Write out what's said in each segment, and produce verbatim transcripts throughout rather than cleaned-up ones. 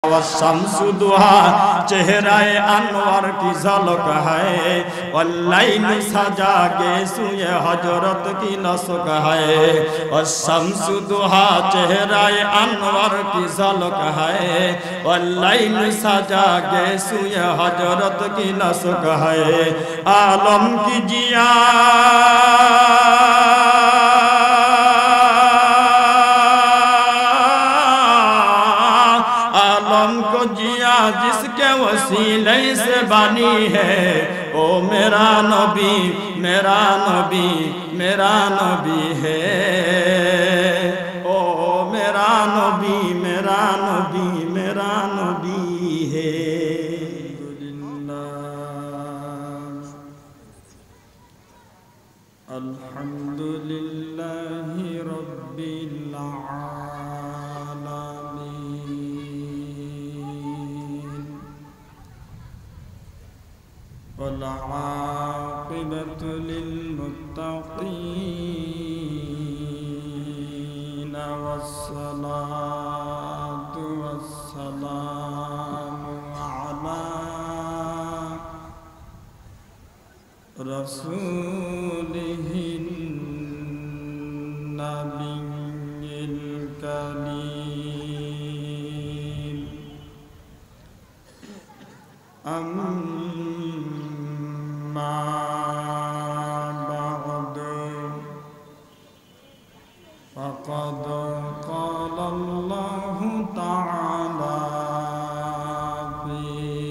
वशम्सु दुहा चेहराए अनवर की झलक है वल्लैल सजा के सुए हजरत की नसक है वशम्सु दुहा चेहराए अनवर की झलक है वल्लैल सजा के सुए हजरत की नसक है आलम की जिया जिसके वसीले से बनी है ओ मेरा नबी मेरा नबी मेरा नबी है ओ मेरा नबी मेरा नबी मेरा नबी है अल्हम्दुलिल्लाहि रब्बिल والعاقبة للمتقين والصلاة والسلام على رسوله النبي الكريم أما بعد فقد قال الله تعالى في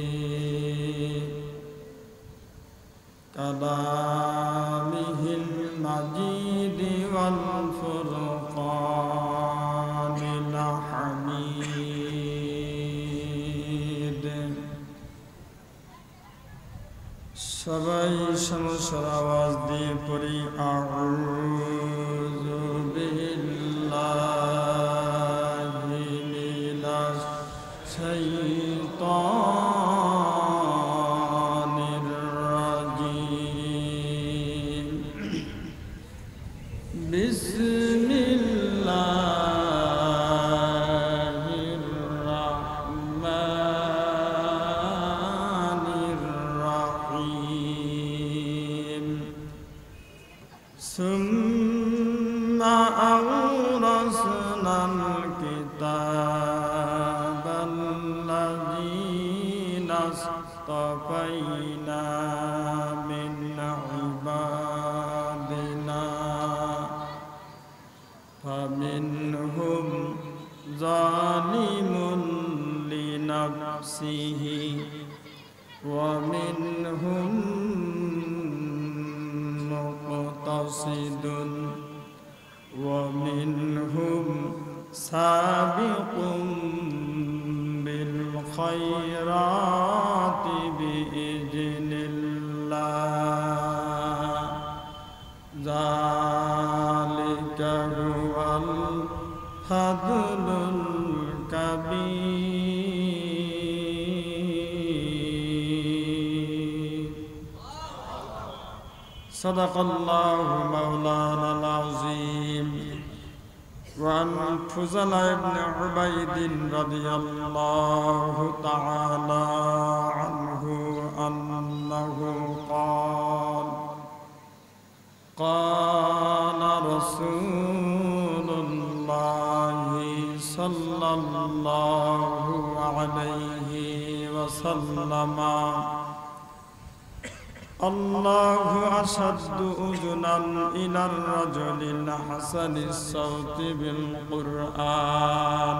كلامه المجيد والفرقان الحميد সবাই সমস্যার আওয়াজ দিয়ে পড়ি আউযু বিল্লাহি মিনাশ শাইতানির রাজিম বিসমিল্লাহির রাহমানির রাহিম ثم أورثنا الكتاب الذين اصطفينا من عبادنا فمنهم ظالم لنفسه ومنهم مقتصد ومنهم سابق بالخيرات بإذن الله ذلك هو الفضل الكبير صدق الله مولانا العظيم وعن فضل بن عبيد رضي الله تعالى عنه أنه قال قال رسول الله صلى الله عليه وسلم الله أشد أذنا إلى الرجل الحسن الصوت بالقرآن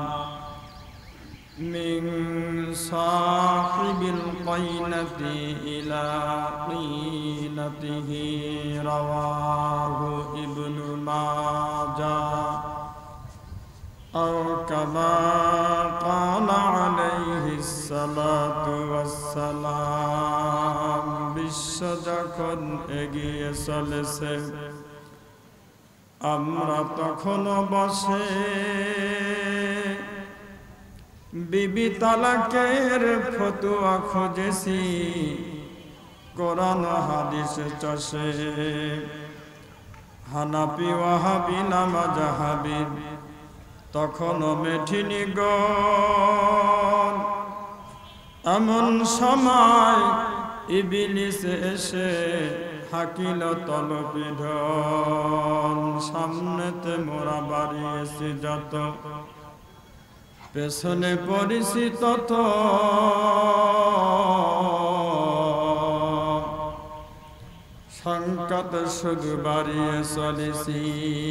من صاحب القينة إلى قينته رواه ابن ماجه أو كما قال عليه الصلاة والسلام বিশ্ব যখন এগিয়ে চলেছে আমরা তখনও বসে বিবি তালাকের ফতোয়া খুঁজেছি কোরআন হাদিস চষে হানাফি ওয়াহাবি নামাজাহাবি তখনও মেঠিনি গণ এমন সময় ইবলিস এসে হাকিল তলপিধন, সামনেতে মোরা বাড়িয়েছি যত, পেছনে পড়িছি তত, সংকট শুধু বাড়িয়ে চলেছি,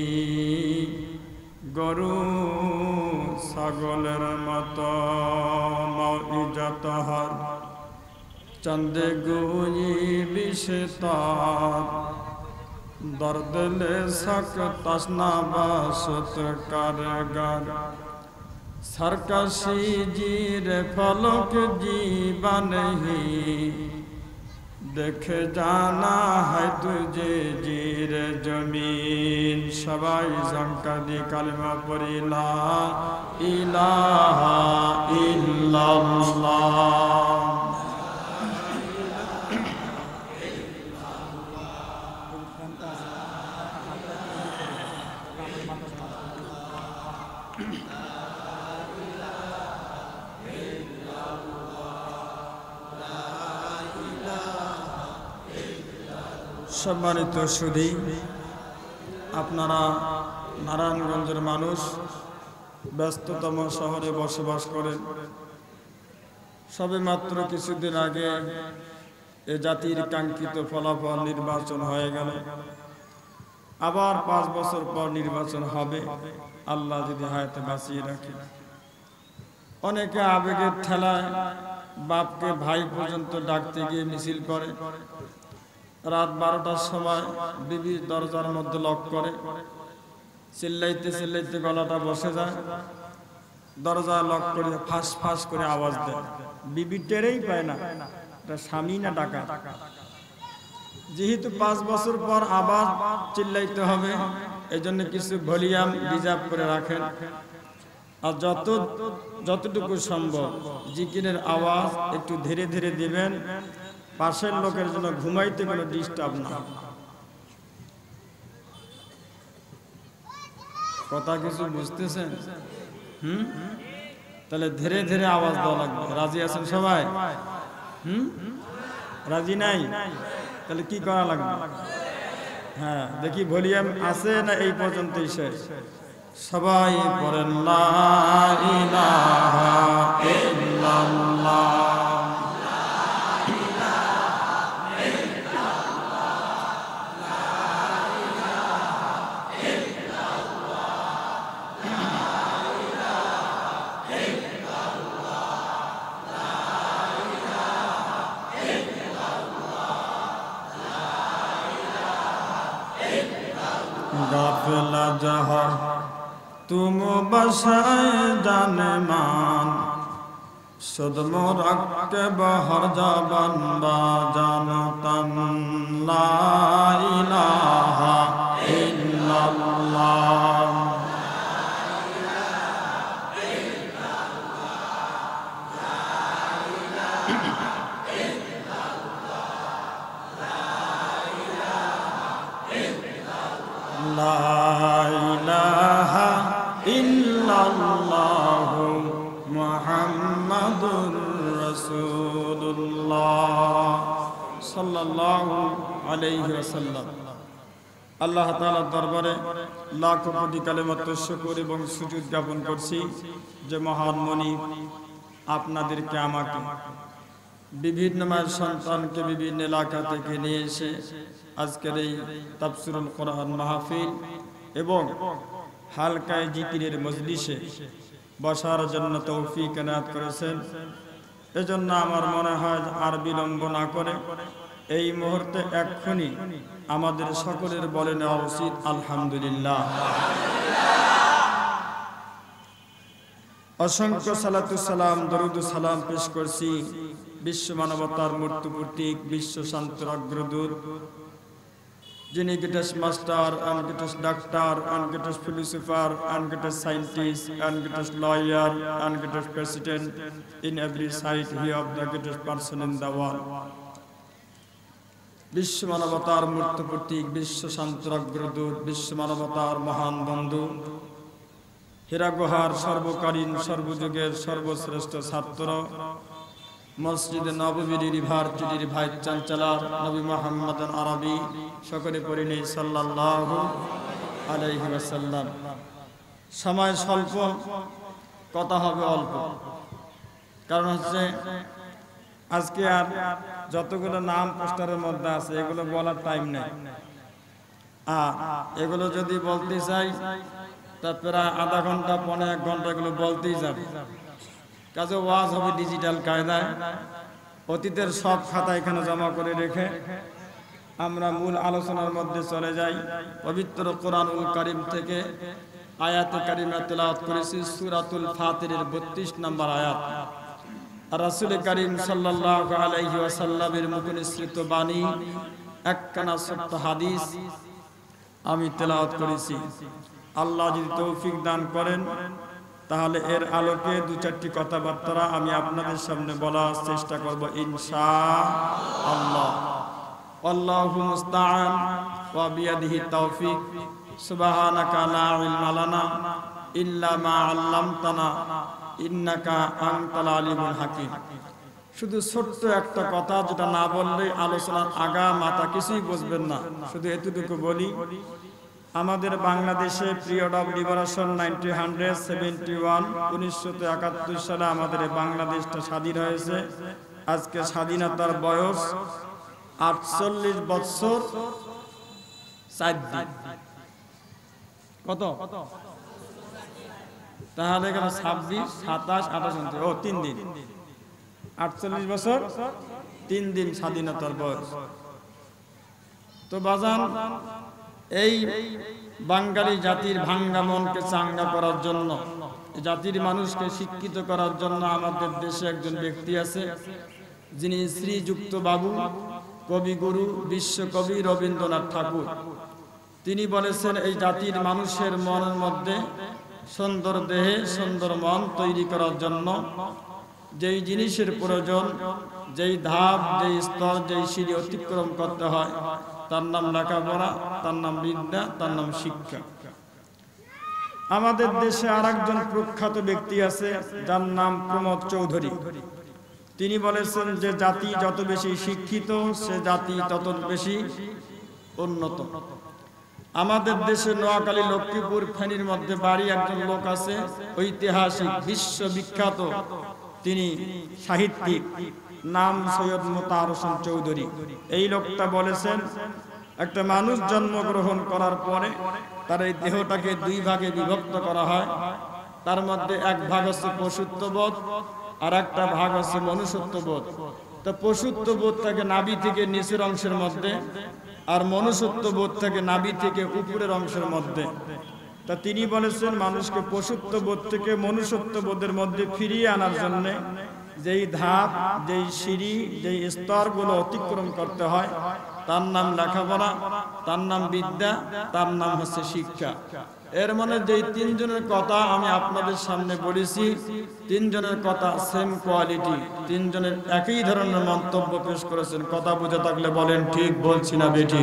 গরু ছাগলের মতো মৌইজত হর, চন্দে গুই বিষে তার, দর্দলে সক তসনা বাসত কারগার, सरकशी जीर फलक जीवा नहीं, देखे जाना है तुझे जीर जमीन। सबाई संकदी कलमा पढ़ी ला इलाहा इल्लल्लाह। সম্মানিত সুধী, আপনারা নারায়ণগঞ্জের মানুষ, ব্যস্ততম শহরে বসবাস করেন। সবে মাত্র কিছুদিন আগে এ জাতির কাঙ্ক্ষিত ফলাফল নির্বাচন হয়ে গেল। আবার পাঁচ বছর পর নির্বাচন হবে, আল্লাহ যদি হায়াতে বাঁচিয়ে রাখে। অনেকে আবেগের ঠেলায় বাপকে ভাই পর্যন্ত ডাকতে গিয়ে মিছিল করে। রাত বারোটার সময় বিবি দরজার মধ্যে লক করে, চিল্লাইতে চিল্লাইতে গলাটা বসে যায়, দরজা লক করে ফাঁস ফাঁস করে আওয়াজ দেয়। বিবি টেরেই পায় না এটা স্বামী না ডাকা। যেহেতু পাঁচ বছর পর আবার চিল্লাইতে হবে, এই জন্য কিছু ভলিউম রিজার্ভ করে রাখেন। আর যত যতটুকু সম্ভব জিকিরের আওয়াজ একটু ধীরে ধীরে দিবেন, পাশের লোকের জন্য ঘুমাইতে কোনো ডিস্টার্ব না। কথা কিছু বুঝতেছেন? হুম, তাহলে ধীরে ধীরে আওয়াজ দেওয়া লাগবে। রাজি আছেন সবাই? হুম, রাজি নাই? তাহলে কি করা লাগবে? হ্যাঁ, দেখি ভলিউম আছে না এই পর্যন্তই শেষ? সবাই পড়েন লা ইলাহা ইল্লাল্লাহ। গাফিলা জাহার তুম বসায় জানে মান, সুদ মোরাক্কে বহর জাবান বা জানতান লা ইলাহা ইল্লাল্লাহ। লা ইলাহা ইল্লাল্লাহু মুহাম্মাদুর রাসূলুল্লাহ সাল্লাল্লাহু আলাইহি ওয়াসাল্লাম। আল্লাহ তাআলার দরবারে লাখ কোটি কালেমাত শুকর এবং সুজুদ জ্ঞাপন করছি যে মহান মনিব আপনাদেরকে আমাকে বিভিন্ন মায়ের সন্তানকে বিভিন্ন এলাকা থেকে নিয়ে এসে আজকের এই তাফসীরুল কোরআন মাহফিল এবং হালকায় জিকিরের মজলিসে বসার জন্য তৌফিক এনায়েত করেছেন। এজন্য আমার মনে হয় আর বিলম্ব না করে এই মুহূর্তে এক্ষুনি আমাদের সকলের বলে নেওয়া উচিত আলহামদুলিল্লাহ। অসংখ্য সালাতু সালাম দরুদ সালাম পেশ করছি বিশ্ব মানবতার মূর্তি প্রতীক, বিশ্ব শান্তির অগ্রদূত, যিনি greatest master and greatest doctor and greatest philosopher and greatest scientist and greatest lawyer and greatest president in every side, he of the greatest person in the world. বিশ্ব মানবতার মূর্তি প্রতীক, বিশ্ব শান্তির অগ্রদূত, বিশ্ব মানবতার মহান বন্ধু, হীরা গুহার সর্বকালীন সর্বযুগের সর্বশ্রেষ্ঠ ছাত্র, মসজিদে নববীর ইউনিভার্সিটির ভাইস চ্যান্সেলর নবী মুহাম্মদ আরবি সকলে পড়ে নেই সাল্লাল্লাহু আলাইহি ওয়াসাল্লাম। সময় স্বল্প, কথা হবে অল্প, কারণ হচ্ছে আজকে আর যতগুলো নাম পোস্টারের মধ্যে আছে এগুলো বলার টাইম নেই। আর এগুলো যদি বলতে চাই তা প্রায় আধা ঘন্টা পৌনে এক ঘন্টা এগুলো বলতেই যাবে। কাজে ওয়াজ হবে ডিজিটাল কায়দায়, অতীতের সব খাতা এখানে জমা করে রেখে আমরা মূল আলোচনার মধ্যে চলে যাই। পবিত্র কোরআনুল কারীম থেকে আয়াতে কারিমা তেলাওয়াত করেছি সূরাতুল ফাতিরের বত্রিশ নম্বর আয়াত। আর রাসূল কারীম সাল্লাল্লাহু আলাইহি ওয়াসাল্লামের মুখে নিঃসৃত বাণী একখানা ছোট্ট হাদিস আমি তেলাওয়াত করেছি। আল্লাহ যদি তৌফিক দান করেন তাহলে এর আলোকে দু চারটি কথাবার্তা আমি আপনাদের সামনে বলার চেষ্টা করব ইনশাআল্লাহ। আল্লাহু মুস্তাআন ওয়া বিয়াদিহি তাওফিক। সুবহানাকা লা ইলমা লানা ইল্লা মা আল্লামতানা ইন্নাকা আনতাল আলিমুল হাকিম। শুধু ছোট্ট একটা কথা যেটা না বললে আলোচনার আগা মাথা কিছুই বুঝবেন না, শুধু এতটুকু বলি। আমাদের বাংলাদেশে period of liberation nineteen seventy one উনিশশো একাত্তর সালে আমাদের বাংলাদেশটা স্বাধীন হয়েছে। আজকে স্বাধীনতার বয়স আটচল্লিশ বছর চার দিন। কত? তাহলে গেল ছাব্বিশ সাতাশ আঠাশ ও তিন দিন, আটচল্লিশ বছর তিন দিন স্বাধীনতার বয়স। তো বাজান, এই বাঙালি জাতির ভাঙ্গা মনকে চাঙ্গা করার জন্য, জাতির মানুষকে শিক্ষিত করার জন্য আমাদের দেশে একজন ব্যক্তি আছে যিনি শ্রীযুক্ত বাবু কবিগুরু বিশ্বকবি রবীন্দ্রনাথ ঠাকুর। তিনি বলেছেন এই জাতির মানুষের মনের মধ্যে সুন্দর দেহে সুন্দর মন তৈরি করার জন্য যেই জিনিসের প্রয়োজন, যেই ধাপ, যেই স্তর, যেই সিঁড়ি অতিক্রম করতে হয় তার নাম লেখাপড়া, তার নাম বিদ্যা, তার নাম শিক্ষা। আমাদের দেশে আর একজন প্রখ্যাত ব্যক্তি আছে যার নাম প্রমোদ চৌধুরী। তিনি বলেছেন যে জাতি যত বেশি শিক্ষিত সে জাতি তত বেশি উন্নত। আমাদের দেশে নোয়াখালী লক্ষ্মীপুর ফেনীর মধ্যে বাড়ি একজন লোক আছে, ঐতিহাসিক বিশ্ববিখ্যাত, তিনি সাহিত্যিক, নাম সৈয়দ মোতাহার হোসেন চৌধুরী। এই লোকটা বলেছেন একটা মানুষ জন্মগ্রহণ করার পরে তার এই দেহটাকে দুই ভাগে বিভক্ত করা হয়। তার মধ্যে এক ভাগ হচ্ছে পশুত্ববোধ আর একটা ভাগ হচ্ছে মনুষ্যত্ববোধ। তো পশুত্ববোধ থাকে নাভি থেকে নিচের অংশের মধ্যে, আর মনুষ্যত্ববোধ থাকে নাভি থেকে উপরের অংশের মধ্যে। তা তিনি বলেছেন মানুষকে পশুত্ববোধ থেকে মনুষ্যত্ববোধের মধ্যে ফিরিয়ে আনার জন্য যেই ধাপ, যেই সিঁড়ি, যেই স্তরগুলো অতিক্রম করতে হয় তার নাম লেখাপড়া, তার নাম বিদ্যা, তার নাম হচ্ছে শিক্ষা। এর মানে যেই তিনজনের কথা আমি আপনাদের সামনে বলেছি, তিনজনের কথা সেম কোয়ালিটি, তিনজনের একই ধরনের মন্তব্য পেশ করেছেন। কথা বুঝে থাকলে বলেন ঠিক বলছি না বেঠিক?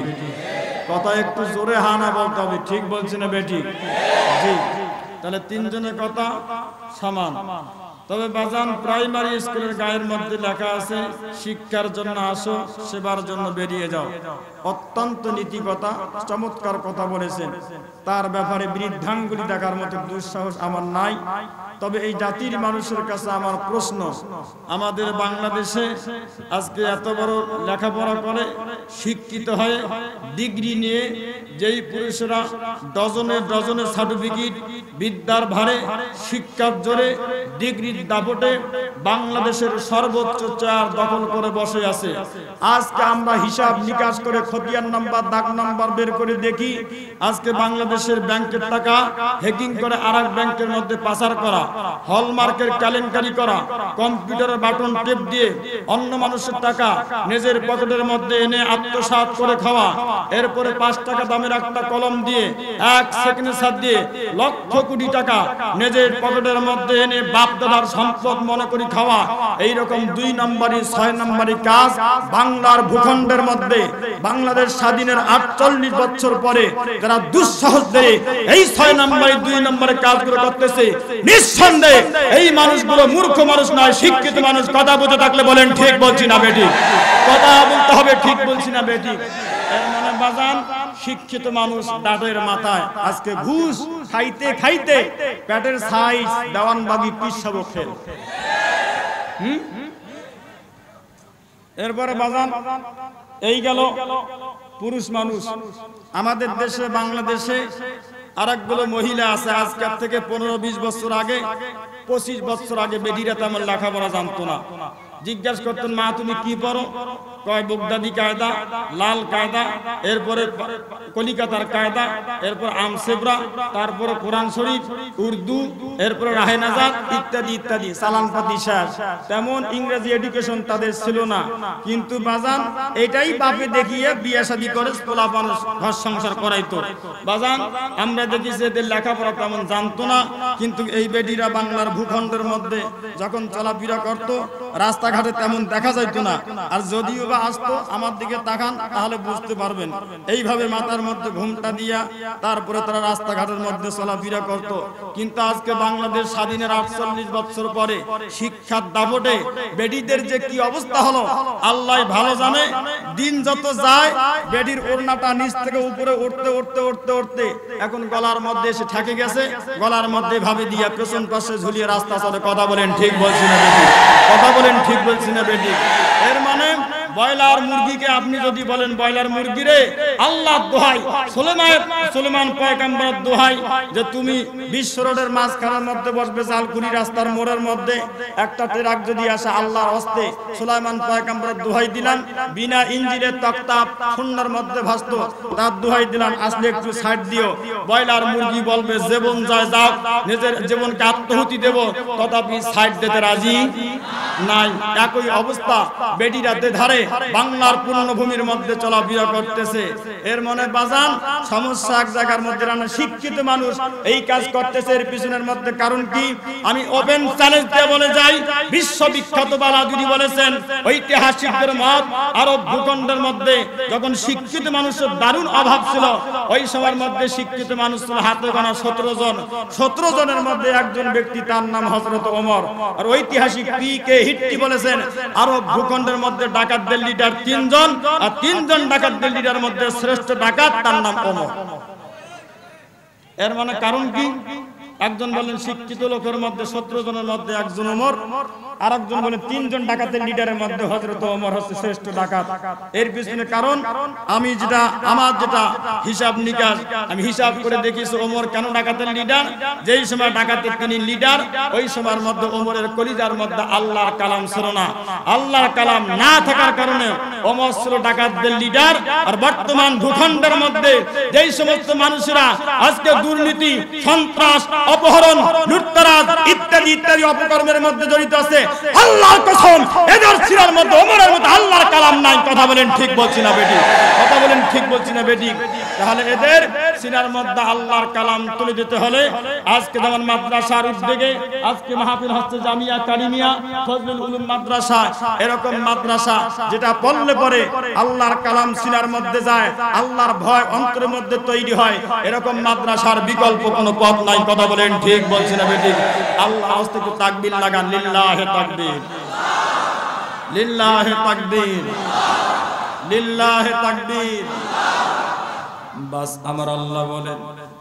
কথা একটু জোরে হা না বলতে হবে, ঠিক বলছি না বেঠিক? জি। তাহলে তিনজনের কথা সমান। তবে বাজান, প্রাইমারি স্কুলের গায়ের মধ্যে লেখা আছে শিক্ষার জন্য আসো, সেবার জন্য বেরিয়ে যাও। অত্যন্ত নীতি কথা, চমৎকার কথা বলেছেন। তার ব্যাপারে বৃদ্ধাঙ্গুলি দেখার মতো দুঃসাহস আমার নাই। তবে এই জাতির মানুষের কাছে আমার প্রশ্ন, আমাদের বাংলাদেশে আজকে এত বড় লেখাপড়া করে শিক্ষিত হয়ে ডিগ্রি নিয়ে যেই পুরুষরা ডজনে ডজনে সার্টিফিকেট, বিদ্যার ভারে, শিক্ষার জোরে, ডিগ্রির দাপটে বাংলাদেশের সর্বোচ্চ চেয়ার দখল করে বসে আছে। আজকে আমরা হিসাব নিকাশ করে খতিয়ান নাম্বার, দাগ নাম্বার বের করে দেখি, আজকে বাংলাদেশের ব্যাংকের টাকা হ্যাকিং করে আরেক ব্যাংকের মধ্যে পাচার করা, হলমার্কের কেলেঙ্কারি করা, কম্পিউটারের বাটন টেপ দিয়ে অন্য মানুষের টাকা নিজের পকেটের মধ্যে এনে আত্মসাৎ করে খাওয়া, এরপরে পাঁচ টাকা দামের একটা কলম দিয়ে এক সেকেন্ডের সাথে দিয়ে লক্ষ কোটি টাকা নিজের পকেটের মধ্যে এনে বাপ দাদার তার সম্পদ মনে করি খাওয়া, এই রকম দুই নম্বরই ছয় নম্বরই কাজ বাংলার ভূখণ্ডের মধ্যে বাংলাদেশ স্বাধীনের আটচল্লিশ বছর পরে যারা দুঃসাহস দিয়ে এই ছয় নম্বরই দুই নম্বরের কাজগুলো করতেছে, নিঃসন্দেহে এই মানুষগুলো মূর্খ মানুষ নয়, শিক্ষিত মানুষ। কথা বুঝে থাকলে বলেন ঠিক বলছি না বেটি? কথা বলতে হবে ঠিক বলছি না বেটি? এর মানে বাজান শিক্ষিত মানুষ দাঁতের মাথায় আজকে ঘুষ খাইতে খাইতে পেটের সাইজ দেওয়ানবাগি পিসাবো খেল। হুম এরপরে বাজান এই গেল পুরুষ মানুষ। আমাদের দেশে বাংলাদেশে আরেকগুলো মহিলা আছে আজকের থেকে পনেরো বিশ বছর আগে পঁচিশ বছর আগে বেডিরা তেমন লেখাপড়া জানতো না। জিজ্ঞাসা করতেন মা তুমি কি পড়ো? কয় বুগদাদি কায়দা, লাল কায়দা, এরপরে কলিকাতার কায়দা, এরপর আমসেবরা, তারপরে কোরআন শরীফ, উর্দু, এরপরে রাহে নাজাত ইত্যাদি ইত্যাদি সালামপাতি শেষ। তেমন ইংরেজি এডুকেশন তাদের ছিল না। কিন্তু বাজান এটাই বাপে দেখিয়ে বিয়ে শাদী করে পোলা মানুষ ঘর সংসার করাইতো। বাজান আমরা দেখি যে এদের লেখাপড়া তেমন জানতো না, কিন্তু এই বেডিরা বাংলার ভূখণ্ডের মধ্যে যখন চলাফেরা করত রাস্তাঘাটে তেমন দেখা যাইতো না। আর যদিও বা আসতো আমার দিকে তাকান তাহলে বুঝতে পারবেন, এইভাবে মাথার মধ্যে ঘুমটা দিয়া তারপরে তারা রাস্তাঘাটের মধ্যে চলাফেরা করত। কিন্তু আজকে বাংলাদেশ স্বাধীনের আটচল্লিশ বছর পরে শিক্ষার দাপটে বেডিদের যে কি অবস্থা হলো আল্লাহ ভালো জানে। দিন যত যায় বেডির ওড়নাটা নিচ থেকে উপরে উঠতে উঠতে উঠতে উঠতে এখন গলার মধ্যে এসে ঠেকে গেছে, গলার মধ্যে ভাবে দিয়া পেছন পাশে ঝুলিয়ে রাস্তা চলে। কথা বলেন ঠিক বলছি না বেটি? কথা বলেন ঠিক বলছি না বেটি? এর মানে ব্রয়লার মুরগিকে আপনি যদি বলেন ব্রয়লার মুরগি রে আল্লাহর দোহাই, সুলেমান সুলেমান পয়গম্বরের দোহাই যে তুমি বিশ্ব রোডের মাঝখানের মধ্যে বসবে জালকুড়ি রাস্তার মোড়ের মধ্যে একটা ট্রাক যদি আসে আল্লাহর হস্তে সুলেমান পয়গম্বরের দোহাই দিলাম বিনা ইঞ্জিনের তক্তা শূন্যের মধ্যে ভাসতো, তার দোহাই দিলাম আসলে একটু সাইড দিও। ব্রয়লার মুরগি বলবে জীবন যায় যাক, নিজের জীবনকে আত্মহুতি দেব, তথাপি সাইড দিতে রাজি নাই। একই অবস্থা বেডিরা ধারে বাংলার পূর্ণভূমির মধ্যে চলাফেরা করতেছে। এর মনে বাজান সমস্যা এক জায়গার মধ্যে না, শিক্ষিত মানুষ এই কাজ করতেছে। এর পিছনের মধ্যে কারণ কি আমি ওপেন চ্যালেঞ্জ দিয়ে বলে যাই, বিশ্ববিখ্যাত বালাজুরি বলেছেন ঐতিহাসিকদের মত আরব ভূখণ্ডের মধ্যে যখন শিক্ষিত মানুষের দারুণ অভাব ছিল ওই সময়ের মধ্যে শিক্ষিত মানুষ ছিল হাতে গোনা সতেরো জন। সতেরো জনের মধ্যে একজন ব্যক্তি তার নাম হযরত ওমর। আর ঐতিহাসিক পি কে হিট্টি বলেছেন আরব ভূখণ্ডের মধ্যে ডাকাতদের লিডার তিনজন, আর তিনজন ডাকাতদের লিডার মধ্যে শ্রেষ্ঠ ডাকাত তার নাম ওমর। এর মানে কারণ কি? একজন বলেন শিক্ষিত লোকের মধ্যে সতেরো জনের মধ্যে একজন ওমর, আর একজন বলেন তিনজন ডাকাতের লিডারের মধ্যে হযরত ওমর হচ্ছে শ্রেষ্ঠ ডাকাত। এর পিছনে কারণ আমি যেটা আমার যেটা হিসাব নিকাশ আমি হিসাব করে দেখিছি ওমর কেন ডাকাতের লিডার। যেই সময় ডাকাতের তিনি লিডার ওই সময়ের মধ্যে ওমরের কলিজার মধ্যে আল্লাহর কালাম ছিল না। আল্লাহর কালাম না থাকার কারণে ওমর ছিল ডাকাতদের লিডার। আর বর্তমান ভূখণ্ডের মধ্যে যেই সমস্ত মানুষেরা আজকে দুর্নীতি, সন্ত্রাস, অপহরণ, লুটতরাজ ইত্যাদি ইত্যাদি অপকর্মের মধ্যে জড়িত আছে, আল্লাহর কসম এদের সিরার মধ্যে ওমরের মধ্যে আল্লাহর কালাম নাই। কথা বলেন ঠিক বলছি না বেটি? কথা বলেন ঠিক বলছি না বেটি? তাহলে এদের সিরার মধ্যে আল্লাহর কালাম তুলে দিতে হলে আজকে যেমন মাদ্রাসার উদ্যোগে আজকে মাহফিল হচ্ছে জামিয়া কারিমিয়া ফজলুল উলুম মাদ্রাসা, এরকম মাদ্রাসা যেটা পড়লে পরে আল্লাহর কালাম সিনার মধ্যে যায়, আল্লাহর ভয় অন্তরের মধ্যে তৈরি হয়, এরকম মাদ্রাসার বিকল্প কোনো পথ নাই। কথা বলেন ঠিক বলছি না বেটি? আল্লাহ হস্তে একটু তাকবীর লাগান, লিল্লাহে তাকবীর, লিল্লাহে তাকবীর, লিল্লাহে তাকবীর। বাস আমার আল্লাহ বলেন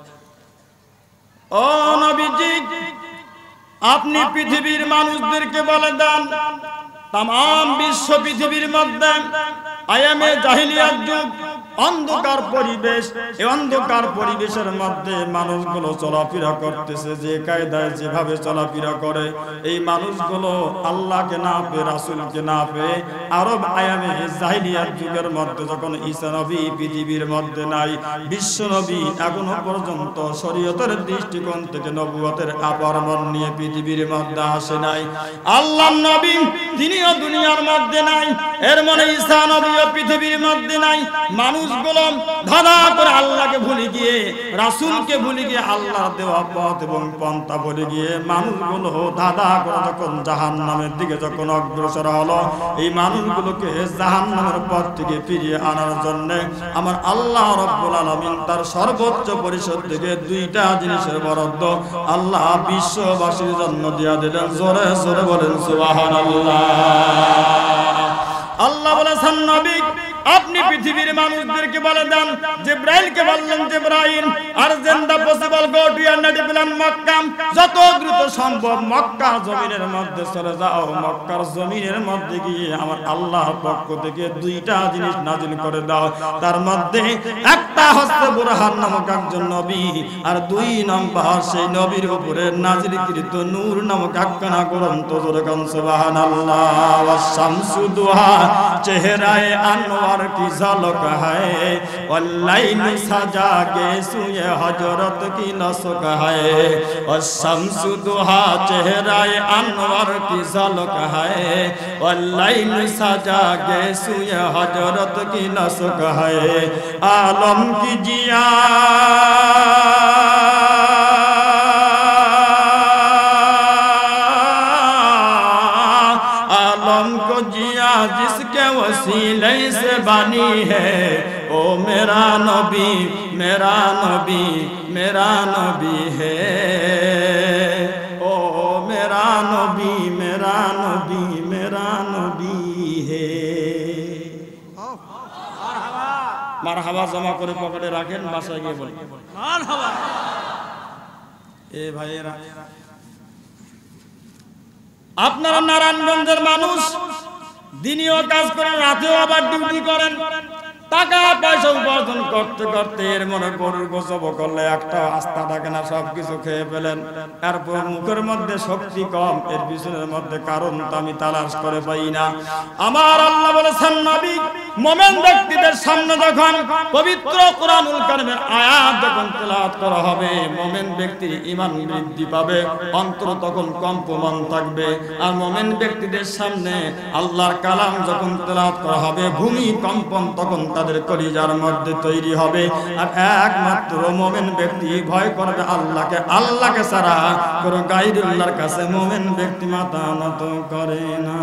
ও নবীজি আপনি পৃথিবীর মানুষদেরকে বলে দেন तमाम विश्व पृथिवीर मध्य आयामे জাহিলিয়াত যুগ অন্ধকার পরিবেশ, এই অন্ধকার পরিবেশের মধ্যে মানুষগুলো চলাফেরা করতেছে যে কায়দায় যেভাবে চলাফেরা করে এই মানুষগুলো আল্লাহকে না পেয়ে রাসূলকে না পেয়ে আরব আয়ামে জাহিলিয়াত যুগের মধ্যে যখন ঈসা নবী পৃথিবীর মধ্যে নাই, বিশ্ব নবী এখনো পর্যন্ত শরীয়তের দৃষ্টিকোণ থেকে নবুয়তের আবরণ নিয়ে পৃথিবীর মধ্যে আসে নাই। আল্লাহর নবী তিনিও দুনিয়ার মধ্যে নাই, এর মানে ঈসা নবীও পৃথিবীর মধ্যে নাই। মানুষ মানুষগুলো ধাঁধা করে আল্লাহকে ভুলে গিয়ে রাসূলকে ভুলে গিয়ে আল্লাহর দেওয়া পথ এবং পন্থা ভুলে গিয়ে মানুষগুলো ধাঁধা করে যখন জাহান্নামের দিকে যখন অগ্রসর হলো, এই মানুষগুলোকে জাহান্নামের পথ থেকে ফিরিয়ে আনার জন্য আমার আল্লাহ রাব্বুল আলামিন তার সর্বোচ্চ পরিষদ থেকে দুইটা জিনিসের বরাদ্দ আল্লাহ বিশ্ববাসীর জন্য দিয়া দিলেন। জোরে জোরে বলেন সুবহানাল্লাহ। আল্লাহ বলেছেন নবী আপনি পৃথিবীর মানুষদেরকে বলে দেন, জিবরাইলকে বললেন জিবরাইল আরজেন্ডা possible go to united plan Mecca, যত দ্রুত সম্ভব মক্কা জমিনের মধ্যে চলে যাও। মক্কার জমিনের মধ্যে গিয়ে আমার আল্লাহর পক্ষ থেকে দুইটা জিনিস নাজিল করে দাও, তার মধ্যে একটা হচ্ছে বুরহান নামক একজন নবী, আর দুই নাম্বার সেই নবীর উপরে নাজিলকৃত নূর নামক একখানা গ্রন্থ। জোরে গান সুবহানাল্লাহ। ওয়াস শামসু দুহা চেহারায়ে আনোয়ার की झलक है, और लाइन सजा के सुए हजरत की नसक है, और शम्स दुहा चेहराए अनवर की झलक है, और लाइन सजा के सुए हजरत की नसक है। आलम की जिया आलम को जिया जिसके वसीले से बनी है, ओ मेरा नबी मेरा नबी मेरा नबी है, ओ मेरा नबी मेरा नबी मेरा नबी है। মারহাবা জমা করে পকেটে রাখেন, বাসায় গিয়ে বলেন মারহাবা। এ ভাইয়েরা, আপনারা নারায়ণগঞ্জের মানুষ, দিনেও কাজ করেন, রাতেও আবার ডিউটি করেন, টাকা পয়সা উপার্জন করতে করতে এর মনে গরুর গোসব করলে একটা আস্থা থাকে না, সবকিছু খেয়ে ফেলেন। তারপর মুখের মধ্যে শক্তি কম, এর পিছনের মধ্যে কারণ তো আমি তালাশ করে পাই না। আমার আল্লাহ বলেছেন নবী মুমিন ব্যক্তিদের সামনে যখন পবিত্র কোরআনুল কারীমের আয়াত যখন তেলাওয়াত করা হবে, মুমিন ব্যক্তির ঈমান বৃদ্ধি পাবে, অন্তর তখন কম্পমান থাকবে। আর মুমিন ব্যক্তিদের সামনে আল্লাহর কালাম যখন তেলাওয়াত করা হবে, ভূমি কম্পন তখন তাদের কলিজার মধ্যে তৈরি হবে। আর একমাত্র মুমিন ব্যক্তি ভয় করবে আল্লাহকে, আল্লাহকে ছাড়া কোনো গায়রুল্লাহর কাছে মুমিন ব্যক্তি মাথা নত করে না।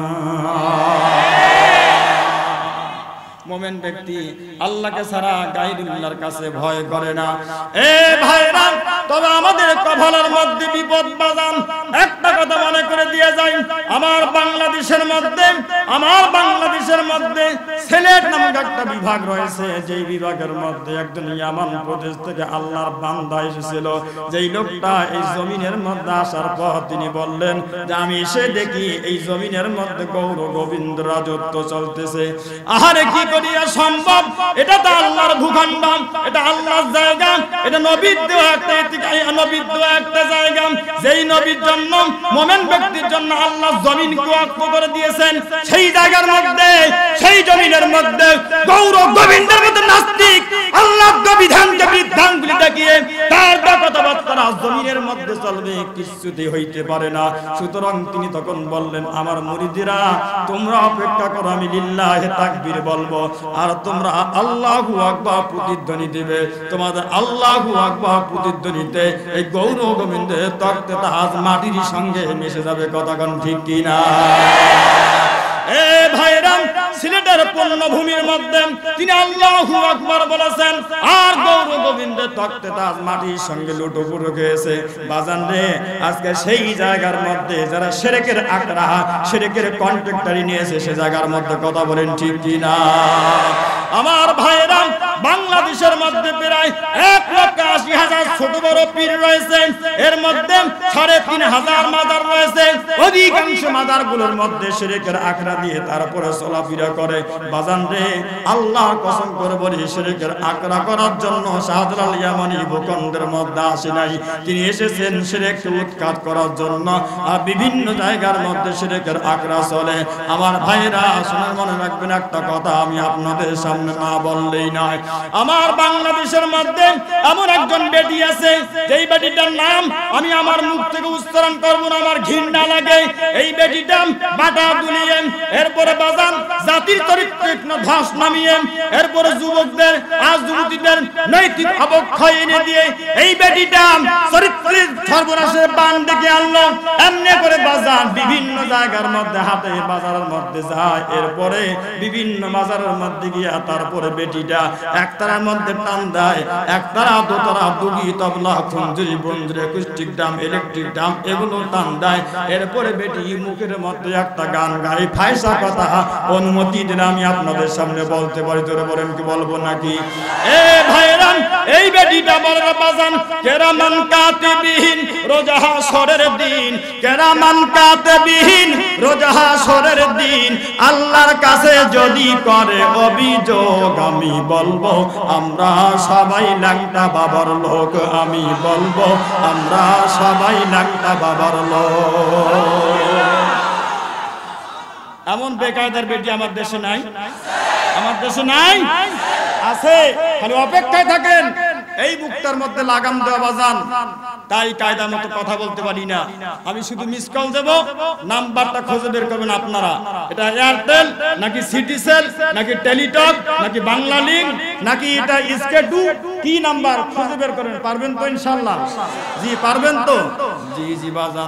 মুমিন ব্যক্তি আল্লাহকে ছাড়া গায়রুল্লাহর কাছে ভয় করে না। এ ভাইরা, তবে আমাদের কপালের মধ্যে বিপদ বাজান একটা কথা মনে করে দিয়ে যাই, আমার বাংলাদেশের মধ্যে আমার বাংলাদেশের মধ্যে সিলেট নামক একটা বিভাগ রয়েছে, যেই বিভাগের মধ্যে একজন ইয়ামান প্রদেশ থেকে আল্লাহর বান্দা এসেছিল। যেই লোকটা এই জমিনের মধ্যে আসার পর তিনি বললেন যে আমি এসে দেখি এই জমিনের মধ্যে গৌর গোবিন্দ রাজত্ব চলতেছে। আহারে কি করিয়া সম্ভব? এটা তো আল্লাহর ভূখণ্ড, এটা আল্লাহর জায়গা, এটা নবীর দেওয়া একটা নবীর দেওয়া একটা জায়গা। যেই নবীর জন্য মুমিন ব্যক্তির জন্য আল্লাহ জমিনকে ওয়াকফ করে দিয়েছেন, সেই জায়গার মধ্যে সেই জমিনের মধ্যে গৌর গোবিন্দের মধ্যে নাস্তিক আল্লাহর বিধানকে বিধানগুলি দেখিয়ে তার কথাবার্তা জমিনের মধ্যে চলবে, কিছুতেই হইতে পারে না। সুতরাং তিনি তখন বললেন আমার মুরিদিরা তোমরা অপেক্ষা করো, আমি লিল্লাহি তাকবীর বলবো আর তোমরা আল্লাহু আকবার প্রতিধ্বনি দিবে। তোমাদের আল্লাহু আকবার প্রতিধ্বনিতে এই গৌর গোবিন্দের তক্তে তাজ মাটির সঙ্গে মিশে যাবে। কথাগণ ঠিক কিনা? এ ভাইরা, সিলেটের পূর্ণভূমির মধ্যে তিনি আল্লাহু আকবার বলেছেন, আর গৌর গোবিন্দের তক্তে তাজ মাটির সঙ্গে লুটোপুরো খেয়েছে। বাজান রে, আজকে সেই জায়গার মধ্যে যারা শিরকের আকরা শিরকের কন্ট্রাক্টরি নিয়েছে, সে জায়গার মধ্যে কথা বলেন ঠিক কিনা? আমার ভাইরা, বাংলাদেশের মধ্যে প্রায় এক লক্ষ আশি হাজার ছোট বড় পীর রয়েছে, এর মধ্যে সাড়ে তিন হাজার মাজার রয়েছে। অধিকাংশ মাজার গুলোর মধ্যে শিরকের আকরা দিয়ে তারপরে চলাফেরা করে। বাজান রে, আল্লাহর কসম করে বলি, শিরকের আকরা করার জন্য শাহজালাল আল ইয়ামানি ভূখণ্ডের মধ্যে আসে নাই, তিনি এসেছেন শিরককে উৎখাত করার জন্য। আর বিভিন্ন জায়গার মধ্যে শিরকের আকরা চলে। আমার ভাইরা শুনে মনে রাখবেন একটা কথা, আমি আপনাদের সামনে না বললেই নয়। আমার বাংলাদেশের মধ্যে এমন একজন বেটি আছে, যেই বেটিটার নাম আমি আমার মুখ থেকে উচ্চারণ করব না, আমার ঘৃণা লাগে। এই বেটিটা বাটা দুলিয়ে এরপরে বাজান জাতির চরিত্র চরিত্র ধ্বস নামিয়ে এরপরে যুবকদের আজ যুবতীদের নৈতিক অবক্ষয় এনে দিয়ে এই বেটিটা চরিত্রের সর্বনাশের বান ডেকে আনলো। এমনি করে বাজার বিভিন্ন জায়গার মধ্যে হাটে বাজারের মধ্যে যায়, এরপরে বিভিন্ন বাজারের মধ্যে গিয়া তারপরে বেটিটা একতারার মধ্যে টান দেয়, একতারা দোতারা দুগি তবলা খুঞ্জুরি বঞ্জুরি একুস্টিক ড্রাম ইলেকট্রিক ড্রাম এগুলো টান দেয়। এরপরে বেটি মুখের মধ্যে একটা গান গায়, ফায়সা কথা অনুমতি দিন আমি আপনাদের সামনে বলতে পারি, তোরে বলেন কি বলবো নাকি? এ ভাইরাম এই বেটিটা বলে বাজান কেরামান কাতিবিন রোজা হাসরের দিন, কেরামান কাতিবিন রোজা হাসরের দিন আল্লাহর কাছে যদি করে অভিযোগ আমি বলবো আমরা সবাই ল্যাংটা বাবার লোক, আমি বলবো আমরা সবাই ল্যাংটা বাবার লোক। এমন বেকায়দার বেটি আমার দেশে নাই, আমার দেশে নাই, আছে, খালি অপেক্ষায় থাকেন এই বুকটার মধ্যে লাগাম দেওয়া বাজান। তাই কায়দা মতো কথা বলতে পারি না, আমি শুধু মিস কল দেব, নাম্বারটা খুঁজে বের করবেন আপনারা। এটা এয়ারটেল নাকি সিটিসেল নাকি টেলিটক নাকি বাংলা লিংক নাকি এটা এসকে টু, কি নাম্বার খুঁজে বের করেন। পারবেন তো ইনশাআল্লাহ? জি পারবেন তো? জি জি বাজান।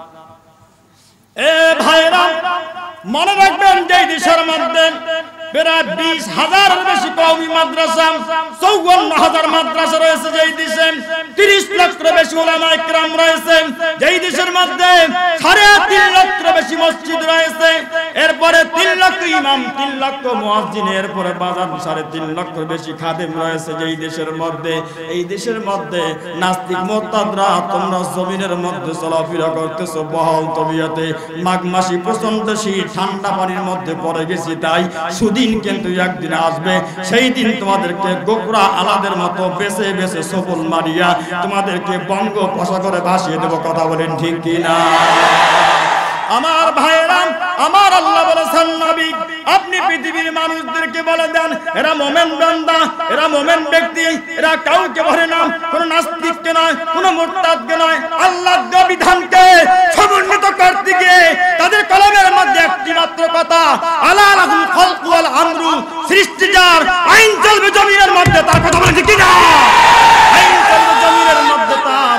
এ ভাইরা মনে রাখবেন যে দেশের মধ্যে প্রায় বিশ হাজারের বেশি কওমি মাদ্রাসা, চৌয়ান্ন হাজার মাদ্রাসা রয়েছে যেই দেশে, তিরিশ লক্ষের বেশি উলামা ইকরাম রয়েছে যেই দেশের মধ্যে, সাড়ে তিন লক্ষের বেশি মসজিদ রয়েছে, এরপরে তিন লক্ষ ইমাম, তিন লক্ষ মুয়াজ্জিন, এরপরে বাজার সাড়ে তিন লক্ষের বেশি খাদেম রয়েছে যেই দেশের মধ্যে। এই দেশের মধ্যে নাস্তিক মোরতাদরা তোমরা জমিনের মধ্যে চলাফেরা করতেছো বহাল তবিয়তে, মাঘ মাসি প্রচন্ড শীত, ঠান্ডা পানির মধ্যে পড়ে গেছি, তাই সুদিন কিন্তু একদিন আসবে, সেই দিন তোমাদেরকে গোকরা আলাদের মতো বেছে বেছে সফল মারিয়া তোমাদেরকে বঙ্গোপসাগরে ভাসিয়ে দেব। কথা বলেন ঠিক কি না? আমার ভাইরা, আমার আল্লাহ বলেছেন নবী আপনি পৃথিবীর মানুষদেরকে বলে দেন এরা মোমেন বান্দা, এরা মোমেন ব্যক্তি, এরা কাউকে ভরে না, কোন নাস্তিককে নয়, কোন মুরতাদকে নয়, আল্লাহর বিধানকে সমুন্নত করতে গিয়ে তাদের কলমের মধ্যে একটি মাত্র কথা, আলা লাহুল খালকু ওয়াল আমরু, সৃষ্টি যার, আইন চলবে জমিনের মধ্যে, তার কথা বলেন ঠিক কি না? আইন চলবে জমিনের মধ্যে তার।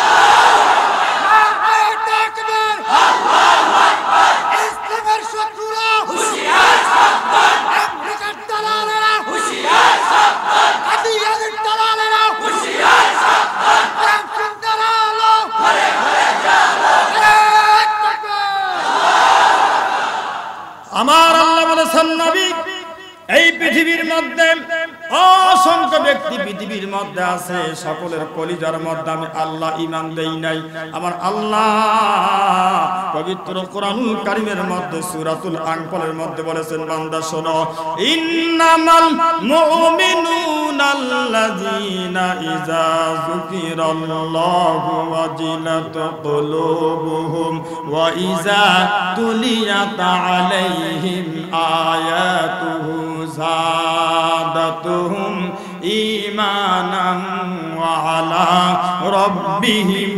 আমার আল্লাহ বলেছেন নবী এই পৃথিবীর মধ্যে অসংখ্য ব্যক্তি পৃথিবীর মধ্যে আছে, সকলের কলিজার মধ্যে আমি আল্লাহ ঈমান দেই নাই। আমার আল্লাহ পবিত্র কোরআনুল কারীমের মধ্যে সূরাতুল আনফালের মধ্যে বলেছেন বান্দা শোনো, ইন্নামাল মুমিনুনা আল্লাযীনা ইযা যুকিরাল্লাহু ওয়াজিলাত কুলুবুহুম ওয়া ইযা তুলিয়াত আলাইহিম আয়াতুহু যাদাতুহুম ঈমানান ওয়া আলা রাব্বিহিম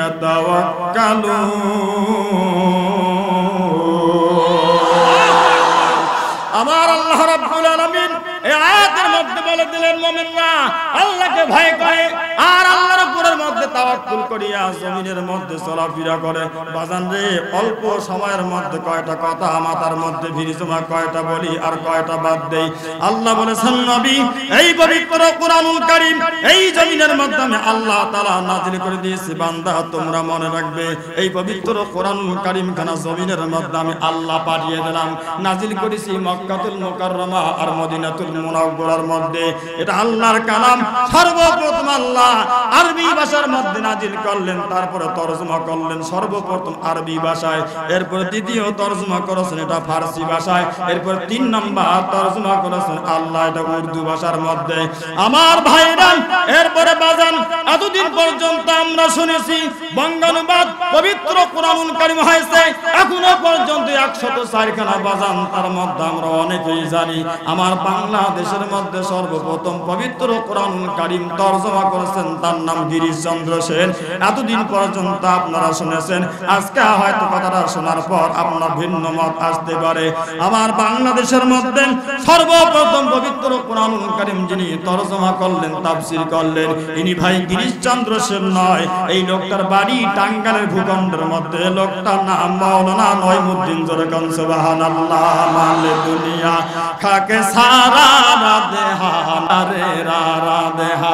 ইয়াতাওয়াক্কালুন। আমার আল্লাহ রাব্বুল আলামিন এই আয়াতের মধ্যে বলে দিলেন মুমিনরা আল্লাহকে ভয় করে আর আল্লাহর উপরের মধ্যে তাওয়াক্কুল করিয়া জমিনের মধ্যে চলাফেরা করে। বাজান রে, অল্প সময়ের মধ্যে কয়টা কথা মাথার মধ্যে ভিড়ি জমা, কয়টা বলি আর কয়টা বাদ দেই। আল্লাহ বলেছেন নবী এই পবিত্র কোরআনুল কারীম এই জমিনের মধ্যে আমি আল্লাহ তাআলা নাযিল করে দিয়েছি। বান্দা তোমরা মনে রাখবে এই পবিত্র কোরআনুল কারীম খানা জমিনের মধ্যে আমি আল্লাহ পাঠিয়ে দিলাম, নাযিল করেছি মক্কাতুল মুকাররমা আর মদিনাতুল মুনাওয়ারার মধ্যে। এটা আল্লাহর কালাম, সর্বপ্রথম আল্লাহ আরবি ভাষার মধ্যে নাযিল করলেন, তারপরে তরজমা করলেন সর্বপ্রথম আরবি ভাষায়, এরপর দ্বিতীয় তরজমা করেছেন এটা ফারসি ভাষায়, এরপর তিন নাম্বার তরজমা করেছেন আল্লাহ এটা উর্দু ভাষার মধ্যে। আমার ভাইরা, এরপরে বাজান এতদিন পর্যন্ত আমরা শুনেছি বঙ্গানুবাদ পবিত্র কোরআনুল কারীম হয়েছে এখনো পর্যন্ত একশত চার খানা বাজান, তার মধ্যে আমরা অনেকেই জানি আমার বাংলাদেশের মধ্যে সর্বপ্রথম পবিত্র কোরআনুল কারীম তরজমা করেছেন তার নাম গিরিশচন্দ্র সেন। এতদিন পর্যন্ত আপনারা শুনেছেন, আজকে হয়তো কথাটা শোনার পর আপনার ভিন্ন মত আসতে পারে। আমার বাংলাদেশের মধ্যে সর্বপ্রথম পবিত্র কোরআনুল কারীম যিনি তরজমা করলেন, তাফসীর করলেন, ইনি ভাই গিরিশচন্দ্র সেন নয়। এই লোকটার বাড়ি টাঙ্গাইলের ভূখণ্ডের মধ্যে। লোকটার নাম মাওলানা নঈমুদ্দিন। জোরে কোন সুবহানাল্লাহ। মালে দুনিয়া খাকে সারা রাধে হারে রা রাধে হা।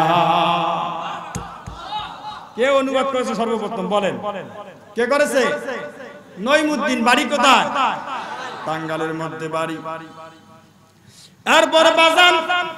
কে অনুবাদ করেছে সর্বপ্রথম বলেন, কে করেছে? নঈমুদ্দিন। বাড়ি কোথায়? টাঙ্গাইলের মধ্যে বাড়ি। এরপর বাজান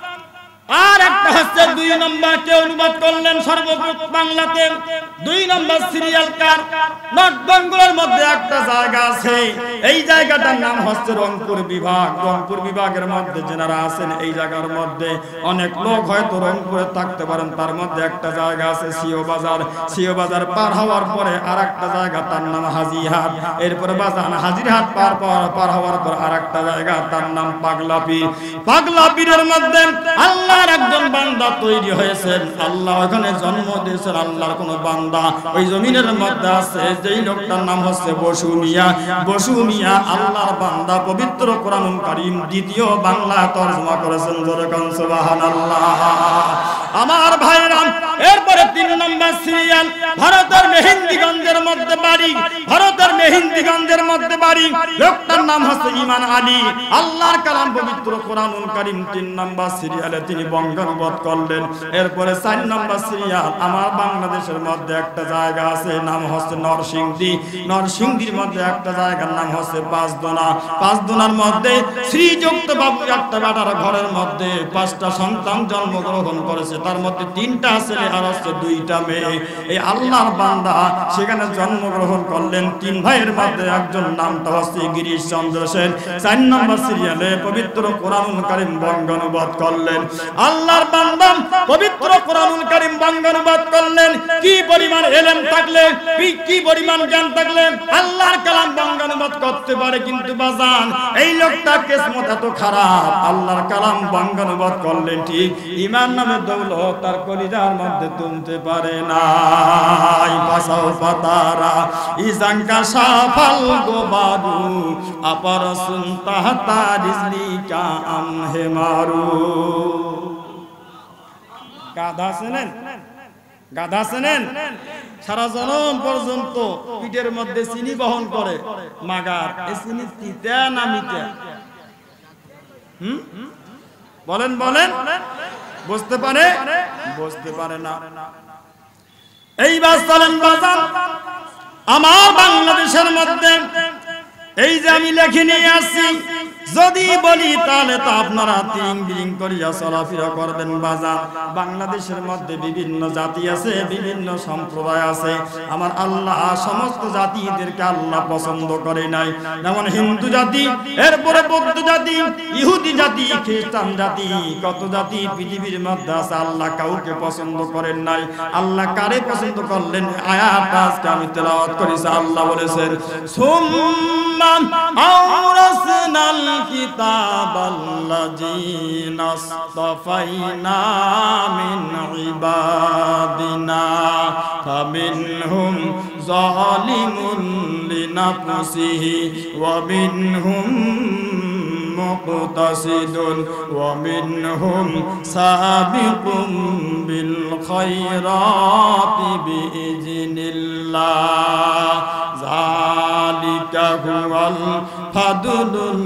আর একটা হচ্ছে দুই নম্বর কে অনুবাদ করলেন সর্বপ্রথম বাংলাতে। দুই নম্বর সিরিয়াল কার? নর্থ বেঙ্গলের মধ্যে একটা জায়গা আছে, এই জায়গাটার নাম হচ্ছে রংপুর বিভাগ। রংপুর বিভাগের মধ্যে যারা আছেন এই জায়গার মধ্যে অনেক লোক হয়তো রংপুরে থাকতে পারেন। তার মধ্যে একটা জায়গা আছে সিও বাজার। সিও বাজার পার হওয়ার পরে আর একটা জায়গা, তার নাম হাজিরহাট। এরপরে বাজান হাজিরহাট পার পার হওয়ার পর আর একটা জায়গা, তার নাম পাগলাপীর। পাগলাপীরের মধ্যে আল্লাহ একজন বান্দা তৈরি হয়েছেন, আল্লাহ ওখানে জন্ম দিয়েছেন। আল্লাহর কোন বান্দা ওই জমিনের মধ্যে আছে, যেই লোকটার নাম হচ্ছে বসু মিয়া। বসু মিয়া আল্লাহর বান্দা, পবিত্র কোরআনুল কারীম দ্বিতীয় বাংলা তরজমা করেছেন। জোরে কোন সুবহানাল্লাহ। আমার ভাইরা, এরপরে তিন নম্বর সিরিয়াল ভারতের মেহেন্দিগঞ্জের মধ্যে বাড়ি। ভারতের মেহেন্দিগঞ্জের মধ্যে বাড়ি। লোকটার নাম হচ্ছে ঈমান আলী। আল্লাহর কালাম পবিত্র কোরআনুল কারীম তিন নম্বর সিরিয়ালে তিনি বঙ্গানুবাদ করলেন। এরপরে চার নম্বর সিরিয়াল আমার বাংলাদেশের মধ্যে একটা জায়গা আছে, নাম হচ্ছে নরসিংদী। নরসিংদীর মধ্যে একটা জায়গার নাম হচ্ছে পাঁচদোনা। পাঁচদোনার মধ্যে শ্রীযুক্ত বাবু একটা বেটার ঘরের মধ্যে পাঁচটা সন্তান জন্মগ্রহণ করেছে, তার মধ্যে তিনটা ছেলে আর হচ্ছে দুইটা মেয়ে। এই আল্লাহর বান্দা সেখানে জন্মগ্রহণ করলেন। তিন ভাইয়ের মধ্যে একজন নামটা হচ্ছে গিরিশচন্দ্র সেন। চার নম্বর সিরিয়ালে পবিত্র কোরআনুল কারীম বঙ্গানুবাদ করলেন। আল্লাহর বান্দা পবিত্র কোরআনুল কারীম বঙ্গানুবাদ করলেন। কি পরিমাণ ইলম থাকলে, কি পরিমাণ জ্ঞান থাকলে আল্লাহর কালাম বঙ্গানুবাদ করতে পারে। কিন্তু বাজান এই লোকটা কিসমত এত খারাপ, আল্লাহর কালাম বঙ্গানুবাদ করলেন ঠিক, ঈমান নামে দৌলত তার কলিজার মধ্যে তুলতে পারে না। পাসাও পাতারা ইজাঙ্কা সাফাল গোবারু আপার সুনতাহতা রিজলিকা আমহে মারু। গাধা চেনেন? গাধা চেনেন? সারা জনম পর্যন্ত পিঠের মধ্যে চিনি বহন করে মাগার। এই চিনি তিতা না মিঠা? হুম বলেন বলেন। বুঝতে পারে? বুঝতে পারে না। এইবার চলেন বাজান আমার বাংলাদেশের মধ্যে এই যে আমি লেখে নিয়ে আসছি, যদি বলি তাহলে তো আপনারা তিন বিরিং করিয়া চলাফেরা করবেন। বাজার বাংলাদেশের মধ্যে বিভিন্ন জাতি আছে, বিভিন্ন সম্প্রদায় আছে। আমার আল্লাহ সমস্ত জাতিদেরকে আল্লাহ পছন্দ করে নাই। যেমন হিন্দু জাতি, এরপরে বৌদ্ধ জাতি, ইহুদি জাতি, খ্রিস্টান জাতি, কত জাতি পৃথিবীর মধ্যে আছে। আল্লাহ কাউকে পছন্দ করেন নাই। আল্লাহ কারে পছন্দ করলেন? আয়াত আজকে আমি তেলাওয়াত করেছি। আল্লাহ বলেছেন সুম্মা আওরাসনাল কিতাবাল্লাযীনা আসতাফাইনা মিন ইবাদিনা ফামিনহুম যালিমুন লিনাফসিহি ওয়া মিনহুম মুকতাসিদুন ওয়া মিনহুম সাবিকুম বিল খায়রাতি বিইজনিল্লাহ যালিকা হুয়াল ফাদলুল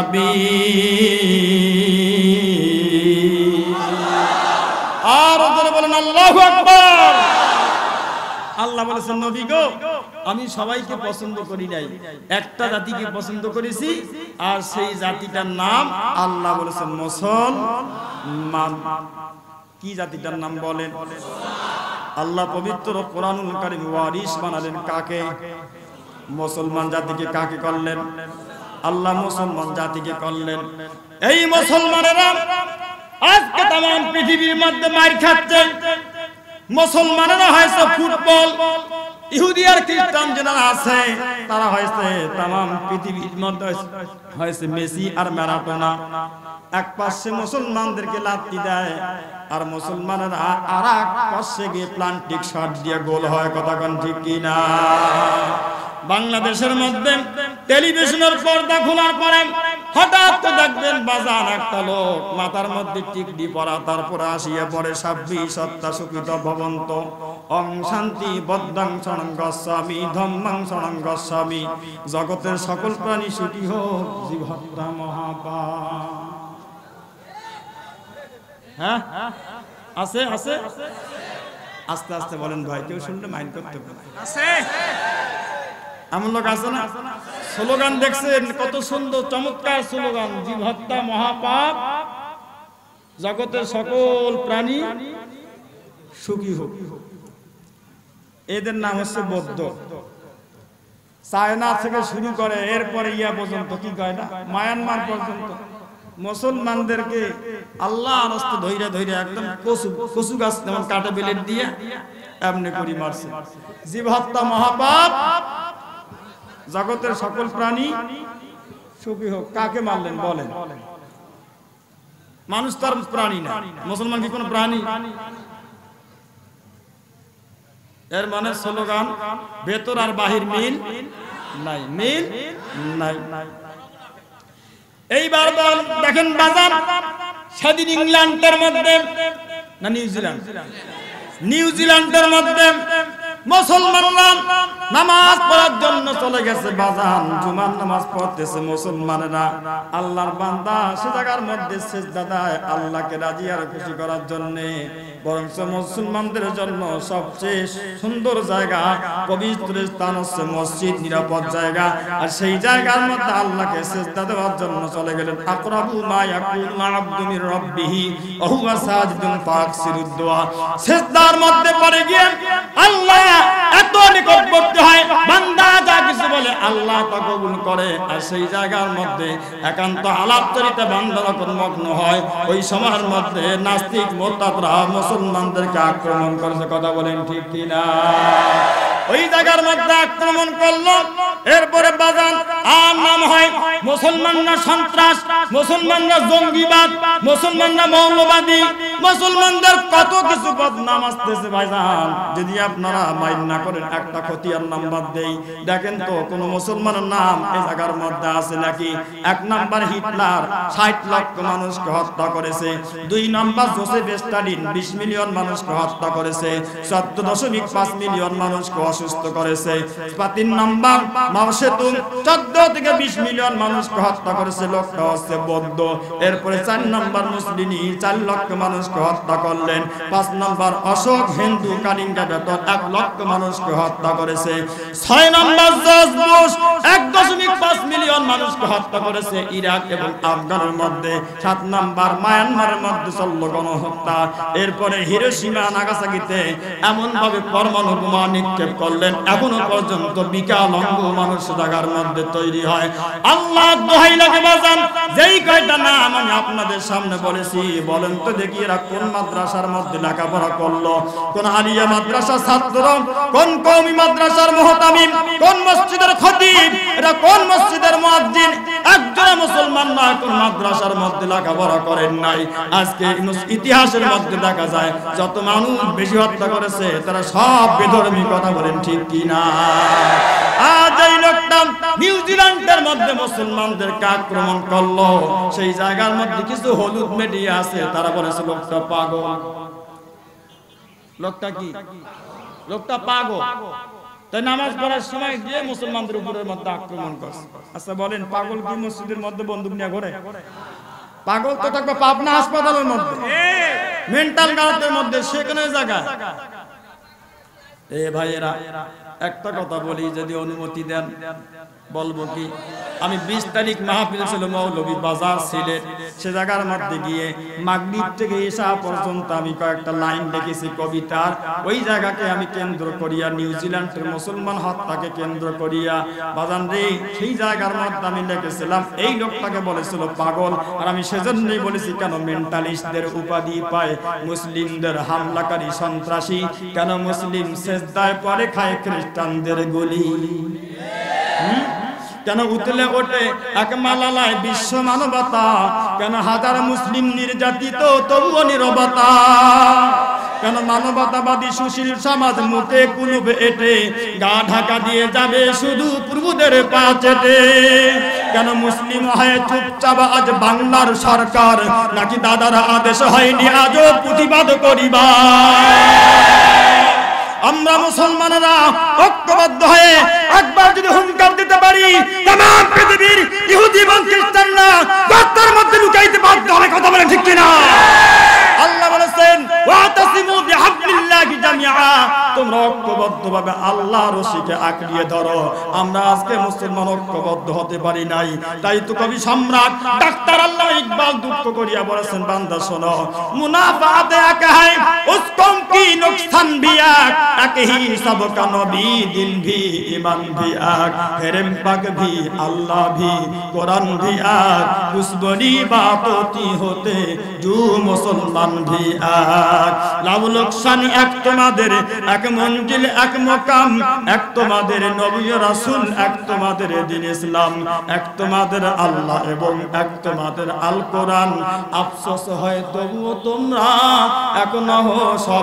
কাবীর। আর ওদের বলেন আল্লাহু আকবার। আল্লাহ বলেছেন নবী গো, আমি সবাইকে পছন্দ করি নাই, একটা জাতিকে পছন্দ করেছি, আর সেই জাতিটার নাম আল্লাহ বলেছেন মুসলমান। কি জাতিটার নাম বলেন? আল্লাহ পবিত্র কোরআনুল কারীম ওয়ারিস বানালেন কাকে? মুসলমান জাতিকে। কাকে করলেন? আল্লাহ মুসলমান জাতিকে করলেন। এই মুসলমানেরা আজকে তাম পৃথিবীর মধ্যে মার খাচ্ছে। মুসলমানেরা হয়েছে ফুটবল, ইহুদি আর খ্রিস্টান যারা আছে তারা হয়েছে তামাম পৃথিবীর মধ্যে হয়েছে মেসি আর ম্যারাডোনা। এক পাশে মুসলমানদেরকে লাথি দেয় আর মুসলমানেরা আর এক পাশে গিয়ে প্লান্টিক শট দিয়ে গোল হয়। কথা কোন ঠিক কি না? বাংলাদেশের মধ্যে টেলিভিশনের পর্দা খোলার পরে হঠাৎ দেখবেন বাজার একটা লোক মাথার মধ্যে টিকলি পরা, তারপরে আসিয়া পড়ে ছাব্বিশ সত্তা সুখিত ভবন্ত ওম শান্তি বদ্ধাং শরণং গচ্ছামি ধম্মাং শরণং গচ্ছামি, জগতের সকল প্রাণী সুখী হোক জীবহত্যা মহাপাপ। হ্যাঁ আছে আছে আস্তে আস্তে বলেন ভাই, কেউ শুনলে মাইন্ড করতে পারে। আছে এমন লোক আছে না? স্লোগান দেখছেন কত সুন্দর চমৎকার স্লোগান, জীব হত্যা মহাপাপ, জগতের সকল প্রাণী সুখী হোক। এদের নাম হচ্ছে বৌদ্ধ। চায়না থেকে শুরু করে এরপরে ইয়া পর্যন্ত কি কয় না, মায়ানমার পর্যন্ত মুসলমানদেরকে আল্লাহ রাস্তা ধইরা ধইরা একদম কচু কচু গাছ যেমন কাটা বেলেট দিয়ে এমনি করি মারছে। জীব হত্যা মহাপাপ, জগতের সকল প্রাণী সুখী হোক। কাকে মারলেন বলেন? মানুষ তার প্রাণী না, মুসলমান কি কোনো প্রাণী? এর মানে স্লোগান ভেতর আর বাহির মিল নাই, মিল নাই। এইবার দেখেন বাজার স্বাধীন ইংল্যান্ডের মধ্যে না নিউজিল্যান্ড, নিউজিল্যান্ডের মধ্যে মুসলমানরা নামাজ পড়ার জন্য চলে গেছে। বাজান জুমার নামাজ পড়তেছে মুসলমানেরা, আল্লাহর বান্দা সে জায়গার মধ্যে সিজদা দেয় আল্লাহকে রাজি আর খুশি করার জন্য। বরং মুসলমানদের জন্য সবচেয়ে সুন্দর জায়গা, পবিত্র স্থান হচ্ছে মসজিদ, নিরাপদ জায়গা। আর সেই জায়গার মধ্যে আল্লাহকে সিজদা দেওয়ার জন্য চলে গেলেন। আকরাবু মা ইয়াকুলু আবদু মির রাব্বিহি ওয়া হুয়া সাজিদুন ফাকসিরুদ দুআ, সিজদার মধ্যে পড়ে গিয়ে আল্লাহ এত নিকটবর্তী হয়, বান্দা যা কিছু বলে আল্লাহ তা কবুল করে। আর সেই জায়গার মধ্যে একান্ত আলাপচারিতা বান্দা যখন মগ্ন হয়, ওই সময়ের মধ্যে নাস্তিক মোরতাদরা মুসলমানদেরকে আক্রমণ করেছে। কথা বলেন ঠিক কিনা? ওই জায়গার মধ্যে আক্রমণ করলো, এরপরে বাজান আর নাম হয় মুসলমানরা সন্ত্রাস, মুসলমানরা জঙ্গিবাদ, মুসলমানরা মৌলবাদী, মুসলমানদের কত কিছু বদনাম আসতেছে। ভাইজান যদি আপনারা মাইন্ড না করেন একটা খতিয়ার নাম বাদ দেই, দেখেন তো কোন মুসলমানের নাম এই জায়গার মধ্যে আছে নাকি? এক নাম্বার হিটলার ষাট লক্ষ মানুষকে হত্যা করেছে। দুই নাম্বার জোসেফ স্টালিন বিশ মিলিয়ন মানুষকে হত্যা করেছে, চোদ্দ দশমিক পাঁচ মিলিয়ন মানুষকে অসুস্থ করেছে। তিন নাম্বার মাও সেতুং চোদ্দ থেকে বিশ মিলিয়ন মানুষকে হত্যা করেছে, লোকটা হচ্ছে বৌদ্ধ। এরপরে চার নাম্বার মুসলিনি চার লক্ষ মানুষকে হত্যা করলেন। পাঁচ নাম্বার অশোক হিন্দু কালিঙ্গা বেতন এক লক্ষ মানুষকে হত্যা করেছে। ছয় নাম্বার জর্জ বুশ এক দশমিক পাঁচ মিলিয়ন মানুষকে হত্যা করেছে ইরাক এবং আফগানের মধ্যে। সাত নাম্বার মায়ানমারের মধ্যে চলল গণহত্যা। এরপরে হিরোশিমা নাগাসাকিতে এমন ভাবে পরমাণু বোমা নিক্ষেপ করলেন, এখনো পর্যন্ত বিকাল অঙ্গ মানুষ জায়গার মধ্যে তৈরি হয়। আল্লাহ দোহাই লাগে বাজান, যেই কয়টা নাম আমি আপনাদের সামনে বলেছি, বলেন তো দেখি এরা কোন মাদ্রাসার মধ্যে লেখাপড়া করলো? কোন আলিয়া মাদ্রাসার ছাত্র, কোন কওমি মাদ্রাসার মুহতামিম, কোন মসজিদের খতিব, এরা কোন মসজিদের মুয়াজ্জিন? একজন মুসলমান নয় কোন মাদ্রাসার মধ্যে লেখাপড়া করেন নাই। আজকে ইতিহাসের মধ্যে দেখা যায় যত মানুষ বেশি হত্যা করেছে তারা সব বেধর্মী। কথা বলেন ঠিক কি না? আজ এই লোকটা নিউজিল্যান্ডের মধ্যে মুসলমানদেরকে আক্রমণ করলো, সেই জায়গার মধ্যে কিছু হলুদ মিডিয়া আছে, তারা বলেছে লোকটা পাগল। লোকটা কি? লোকটা পাগল। তাই নামাজ পড়ার সময় গিয়ে মুসলমানদের উপরের মধ্যে আক্রমণ করছে। আচ্ছা বলেন, পাগল কি মসজিদের মধ্যে বন্দুক নিয়ে ঘোরে? পাগল তো থাকবে পাবনা হাসপাতালের মধ্যে, মেন্টাল গার্ডের মধ্যে, সেখানে জায়গা। এ ভাইয়েরা একটা কথা বলি, যদি অনুমতি দেন বলবো কি আমি বিশ তারিখ মাহফিল ছিল মৌলভী বাজার সিলেট সে জায়গার মধ্যে গিয়ে মাগরিব থেকে ঈশা পর্যন্ত আমি কয়েকটা লাইন লিখেছি কবিতার ওই জায়গাকে আমি কেন্দ্র করিয়া নিউজিল্যান্ডের মুসলমান হত্যাকে কেন্দ্র করিয়া বাজান রে সেই জায়গার মধ্যে আমি লিখেছিলাম এই লোকটাকে বলেছিল পাগল আর আমি সেজন্যই বলেছি কেন মেন্টালিস্টদের উপাধি পায় মুসলিমদের হামলাকারী সন্ত্রাসী কেন মুসলিম সেজদায় পরে খায় খ্রিস্টানদের গুলি কেন উতলে ওঠে এক মালালায় বিশ্ব মানবতা কেন হাজার মুসলিম নির্যাতিত তবুও নীরবতা কেন মানবতাবাদী সুশীল সমাজ মুখে কুলুপ এটে গা ঢাকা দিয়ে যাবে শুধু পূর্বদের পা চেটে কেন মুসলিম হয়ে চুপচাপ আজ বাংলার সরকার নাকি দাদারা আদেশ হয়নি আজও প্রতিবাদ করিবা আমরা মুসলমানরা ঐক্যবদ্ধ হয়ে একবার যদি হুঙ্কার দিতে পারি तमाम পৃথিবীর ইহুদি এবং খ্রিস্টানরা গর্তের মধ্যে লুকাইতে বাধ্য হবে কথা বলে ঠিক কিনা আল্লাহ বলেছেন ওয়াতাসিমু বিহাবলিল্লাহি জামিআ তোমরা ঐক্যবদ্ধভাবে আল্লাহর রশিকে আঁকড়িয়ে ধরো আমরা আজকে মুসলমান ঐক্যবদ্ধ হতে পারি নাই তাই তো কবি সম্রাট ডাক্তার আল্লামা ইকবাল দুঃখ করিয়া বলেছেন বান্দা শোনো মুনাফাত এক है उसको की नुकसान भी एक ही सबका नबी दिन भी ईमान भी एक हेरम पाक भी अल्लाह भी कुरान भी एक उस बड़ी बात होती होते जो मुसलमान भी एक लाभ नुकसान एक তোমাদের এক মঞ্জিল এক মকাম এক তোমাদের নবী রাসূল এক তোমাদের দ্বীন ইসলাম এক তোমাদের আল্লাহ এবং এক তোমাদের আল কোরআন আফসোস হয় তবুও তোমরা এক নহ সব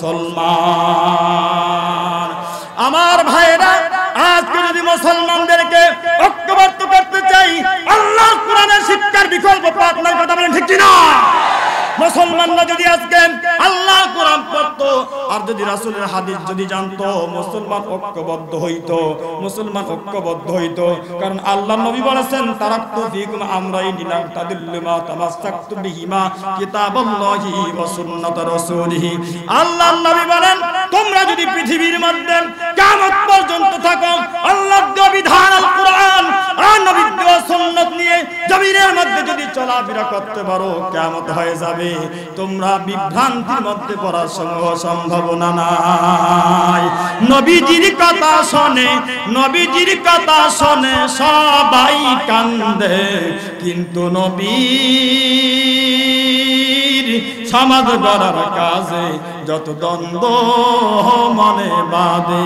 মুসলমান আমার ভাইরা আজকে যদি মুসলমানদেরকে ঐক্যবদ্ধ করতে চাই আল্লাহর কোরআনের শিক্ষার বিকল্প পথ নাই কথা বলেন ঠিক কি না মুসলমানরা যদি আজকে আল্লাহর কোরআন পড়তো আর যদি রাসূলের হাদিস যদি জানতো মুসলমান ঐক্যবদ্ধ হইতো মুসলমান ঐক্যবদ্ধ হইতো কারণ আল্লাহর নবী বলেছেন তারাকতু ফীকুম আমরাইন লা তাদিল্লু মা তামাসসাকতু বিহিমা কিতাবাল্লাহি ওয়া সুন্নাত রাসূলিহি আল্লাহর নবী বলেন তোমরা যদি পৃথিবীর মধ্যে কিয়ামত পর্যন্ত থাকো আল্লাহর বিধান আল কোরআন আর নবীর দেওয়া সুন্নাত নিয়ে জমিনের মধ্যে যদি চলাফেরা করতে পারো কিয়ামত হয়ে যাবে তোমরা বিভ্রান্তির মধ্যে পড়ার সম্ভাবনা নাই নবীজির কথা শুনে নবীজির কথা শুনে সবাই কান্দে কিন্তু নবীর সমাজ গড়ার কাজে যত দ্বন্দ্ব মনে বাঁধে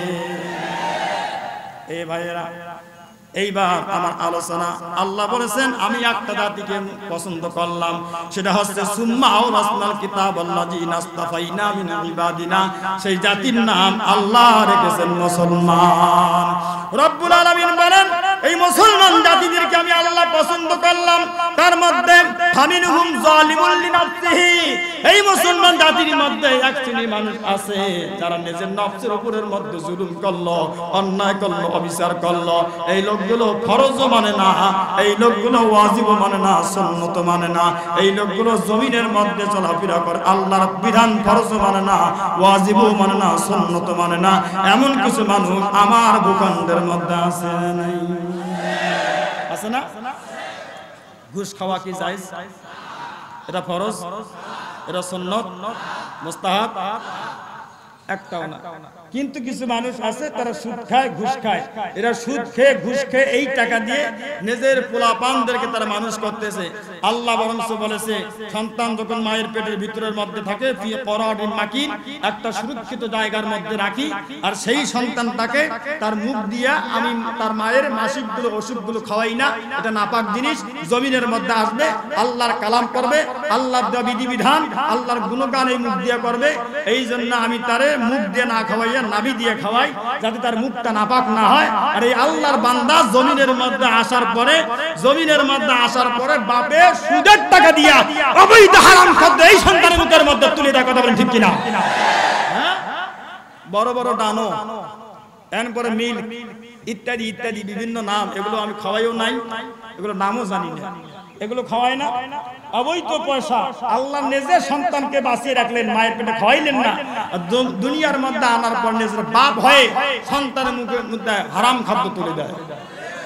এ ভাইয়েরা এইবার আমার আলোচনা আল্লাহ বলেছেন আমি একটা জাতিকে পছন্দ করলাম সেটা হচ্ছে সুম্মা আওরাসনাল কিতাবাল্লাযী নাস্তাফাইনা মিন ইবাদিনা সেই জাতির নাম আল্লাহ রেখেছেন মুসলমান রব্বুল আলামিন বলেন এই মুসলমান জাতিদেরকে আমি আল্লাহ পছন্দ করলাম তার মধ্যে ফামিনহুম যালিমুল লিনাফসিহি এই মুসলমান জাতির মধ্যে এক শ্রেণীর মানুষ আছে যারা নিজের নফসের উপরের মধ্যে জুলুম করলো অন্যায় করলো অবিচার করলো এই লোকগুলো ফরজ মানে না এই লোকগুলো ওয়াজিব মানে না সুন্নত মানে না এই লোকগুলো জমিনের মধ্যে চলাফেরা করে আল্লাহর বিধান ফরজ মানে না ওয়াজিব মানে না সুন্নত মানে না এমন কিছু মানুষ আমার ভূখণ্ডের মধ্যে আছে নাই আছে না ঘুষ খাওয়া কি জায়েজ এটা ফরজ এটা সুন্নত মুস্তাহাব একটাও না কিন্তু কিছু মানুষ আছে তারা সুদ খায় ঘুষ খায় এরা সুদ খেয়ে ঘুষ খেয়ে এই টাকা দিয়ে নিজের পোলাপানদেরকে তারা মানুষ করতেছে আল্লাহ বরং বলেছে সন্তান যখন মায়ের পেটের ভিতরের মধ্যে থাকে পরাডিন মাকিন একটা সুরক্ষিত জায়গার মধ্যে রাখি আর সেই সন্তানটাকে তার মুখ দিয়া আমি তার মায়ের মাসিকগুলো ওষুধগুলো খাওয়াই না এটা নাপাক জিনিস জমিনের মধ্যে আসবে আল্লাহর কালাম করবে আল্লাহর দেওয়া বিধিবিধান আল্লাহর গুণগান এই মুখ দিয়ে করবে এই জন্য আমি তারে মুখ দিয়ে না খাওয়াই নাভি দিয়ে খাওয়াই যাতে তার মুখটা নাপাক না হয় আর এই আল্লাহর বান্দা জমিনের মধ্যে আসার পরে জমিনের মধ্যে আসার পরে বাপে সুদের টাকা দিয়া অবৈধ হারাম খাদ্য এই সন্তানের মুখের মধ্যে তুলে দেয় কথা বলেন ঠিক কিনা হ্যাঁ বড় বড় ডানো এরপরে মিল ইত্যাদি ইত্যাদি বিভিন্ন নাম এগুলো আমি খাওয়াইও নাই এগুলো নামও জানি না এগুলো খাওয়ায় না অবৈধ পয়সা আল্লাহ নিজের সন্তানকে বাঁচিয়ে রাখলেন মায়ের পেটে খাওয়াইলেন না দুনিয়ার মধ্যে আনার পর নিজের বাপ হয়ে সন্তানের মুখের মধ্যে হারাম খাদ্য তুলে দেয়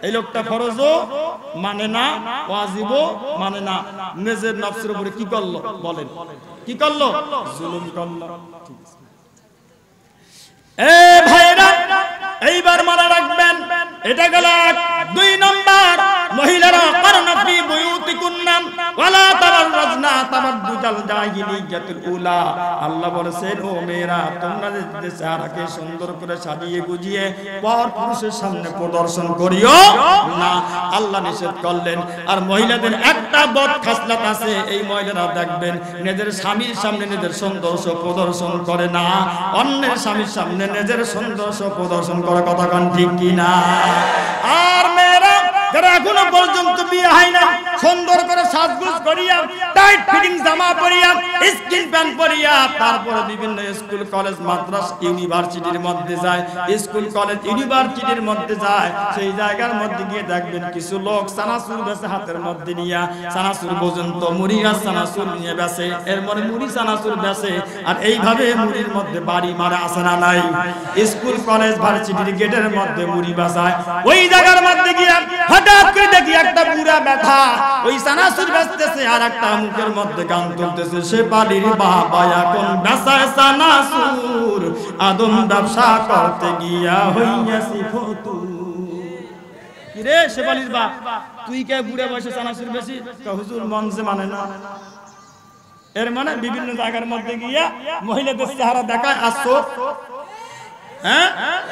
এই লোকটা ফরজও মানে না, ওয়াজিবও মানে না, নিজের নফসের উপরে কি করলো বলেন, কি করলো? জুলুম করলো। এ ভাইরা, এইবার মনে রাখবেন, এটা গেল এক। দুই নম্বর, মহিলারা কারনা ফি বুয়ুতিকুন্না ওয়ালা তাবাররাজনা তাবাররুজাল জাহিলিয়াতুল উলা। আল্লাহ বলেছেন, ও মেয়েরা, তোমরা যে চেহারাকে সুন্দর করে সাজিয়ে গুজিয়ে পর পুরুষের সামনে প্রদর্শন করিও না, আল্লাহ নিষেধ করলেন। আর মহিলাদের একটা বদ খাসলাত আছে, এই মহিলারা দেখবেন নিজের স্বামীর সামনে নিজের সৌন্দর্য প্রদর্শন করে না, অন্যের স্বামীর সামনে নিজের সৌন্দর্য প্রদর্শন করে। কথা কোন ঠিক কি না? আর মেয়েরা যারা এখনো পর্যন্ত বিয়ে হয় না, সুন্দর করে সাজগোজ করিয়া, টাইট ফিটিং জামা পরিয়া, স্কিন প্যান্ট পরিয়া, তারপরে বিভিন্ন স্কুল কলেজ মাদ্রাসা ইউনিভার্সিটির মধ্যে যায়, স্কুল কলেজ ইউনিভার্সিটির মধ্যে যায়, সেই জায়গার মধ্যে গিয়ে দেখবেন কিছু লোক চানাচুর বেচে হাতের মধ্যে নিয়া, চানাচুর পর্যন্ত মুড়ি আর চানাচুর নিয়ে বেচে, এর মানে মুড়ি চানাচুর বেচে। আর এইভাবে মুড়ির মধ্যে বাড়ি মারা আছে না নাই? স্কুল কলেজ ভার্সিটির গেটের মধ্যে মুড়ি বেচায়, ওই জায়গার মধ্যে গিয়া হঠাৎ করে দেখি একটা বুড়া ব্যথা ওই চানাচুর বেচতেছে, আর একটা মুখের মধ্যে গান তুলতেছে, সে বাড়ির বাবা এখন বেচায় চানাচুর, আদম ব্যবসা করতে গিয়া হইয়াছি ফতুর। কি রে সে বাড়ির বাপ, তুই কে বুড়ে বসে চানাচুর বেশি? হুজুর মঞ্চে মানে না। এর মানে বিভিন্ন জায়গার মধ্যে গিয়া মহিলাদের চেহারা দেখায় আসছো, হ্যাঁ?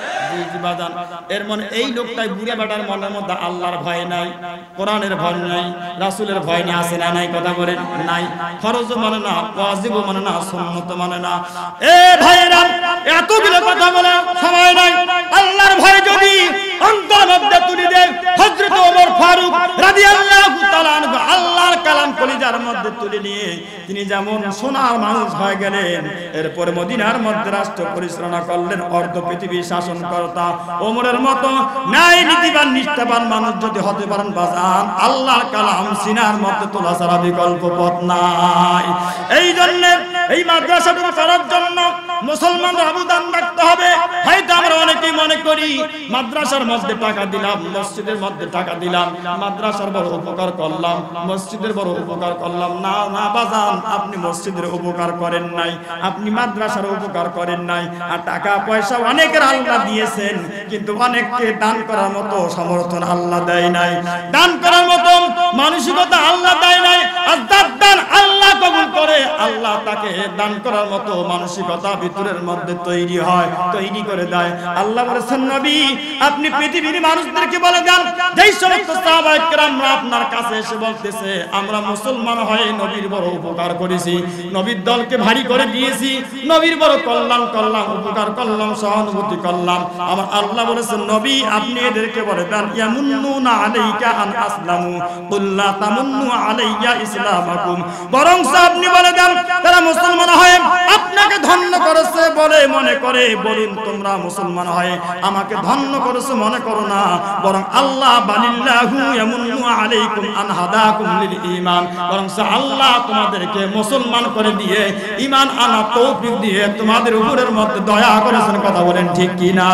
এর মানে এই লোকটাই বুড়া বেটার মনের মধ্যে আল্লাহর ভয় নাই, কোরআনের ভয় নাই, রাসূলের ভয় নাই, আছে না নাই? কথা বলেন নাই। ফরজ মানে না, ওয়াজিব মানে না, সুন্নাত মানে না। এ ভাইরা, এতগুলো কথা বলে সময় নাই। আল্লাহর ভয় যদি অন্তরের মধ্যে তুলে দেন, হযরত ওমর ফারুক রাদিয়াল্লাহু তাআলা আনহু আল্লাহর কালাম কলিজার মধ্যে তুলে নিয়ে তিনি যেমন সোনার মানুষ হয়ে গেলেন, এরপর মদিনার মধ্যে রাষ্ট্র পরিচালনা করলেন, অর্ধ পৃথিবী শাসনকর্তা। ওমরের মতো ন্যায় নীতিবান নিষ্ঠাবান মানুষ যদি হতে পারেন বাজান, আল্লাহর কালাম সিনার মধ্যে তোলা ছাড়া বিকল্প পথ নাই। এই জন্য এই মাদ্রাসাটুকু করার জন্য মুসলমানরা অবদান রাখতে হবে। হয়তো আমরা অনেকেই মনে করি মাদ্রাসার মধ্যে টাকা দিলাম, মসজিদের মধ্যে টাকা দিলাম, মাদ্রাসার বড় উপকার করলাম, মসজিদের বড় উপকার করলাম। না না বাজান, আপনি মসজিদের উপকার করেন নাই, আপনি মাদ্রাসার উপকার করেন নাই। আর টাকা পয়সা অনেকের আল্লাহ দিয়েছেন, কিন্তু অনেককে দান করার মতো সমর্থন আল্লাহ দেয় নাই, দান করার মতো মানসিকতা আল্লাহ দেয় নাই। আর যার দান আল্লাহ কবুল করে, আল্লাহ তাকে দান করার মতো মানসিকতা ভিতরের মধ্যে তৈরি হয়, তৈরি করে দেয়। আল্লাহ বলেছেন, নবী আপনি পৃথিবীর মানুষদেরকে বলে দেন, যেই সমস্ত সাহাবায়ে কেরামরা আপনার কাছে এসে বলতেছে আমরা মুসলমান হয়ে নবীর বড় উপকার করেছি, নবীর দলকে ভারী করে দিয়েছি, নবীর বড় কল্যাণ করলাম, উপকার করলাম, সহানুভূতি করলাম, আমার আল্লাহ বলেছেন নবী আপনি এদেরকে বলে দেন, ইয়ামুন্নুনা আলাইকা আন আসলামু কুল লা তামুন্নু আলাইয়া ইসলামাকুম, বরং আপনি বলে দেন তারা মুসলমান হয়ে আপনাকে ধন্য করেছে বলে মনে করে, বলুন তোমরা মুসলমান হয়ে আমাকে ধন্য করেছো মনে করো না, বরং আল্লাহ বালিল্লাহু ইয়ামুন্নু আলাইকুম আন হাদাকুম লিল ঈমান, বরং আল্লাহ তোমাদেরকে মুসলমান করে দিয়ে ঈমান আনা তৌফিক দিয়ে তোমাদের উপরের মধ্যে দয়া করেছেন। কথা বলেন ঠিক কি না?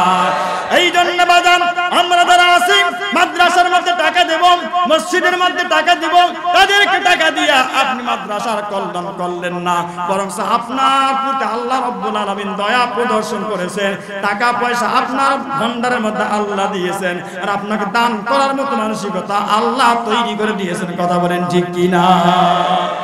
এই জন্য বাজান আমরা যারা আছি মাদ্রাসার মধ্যে টাকা দেব, মসজিদের মধ্যে টাকা দিব, তাদেরকে টাকা দিয়া আপনি মাদ্রাসার কল্যাণ করলেন না, বরং আপনার প্রতি আল্লাহ রাব্বুল আলামিন দয়া প্রদর্শন করেছেন, টাকা পয়সা আপনার ভান্ডারের মধ্যে আল্লাহ দিয়েছেন, আর আপনাকে দান করার মতো মানসিকতা আল্লাহ তৈরি করে দিয়েছেন। কথা বলেন ঠিক কি না?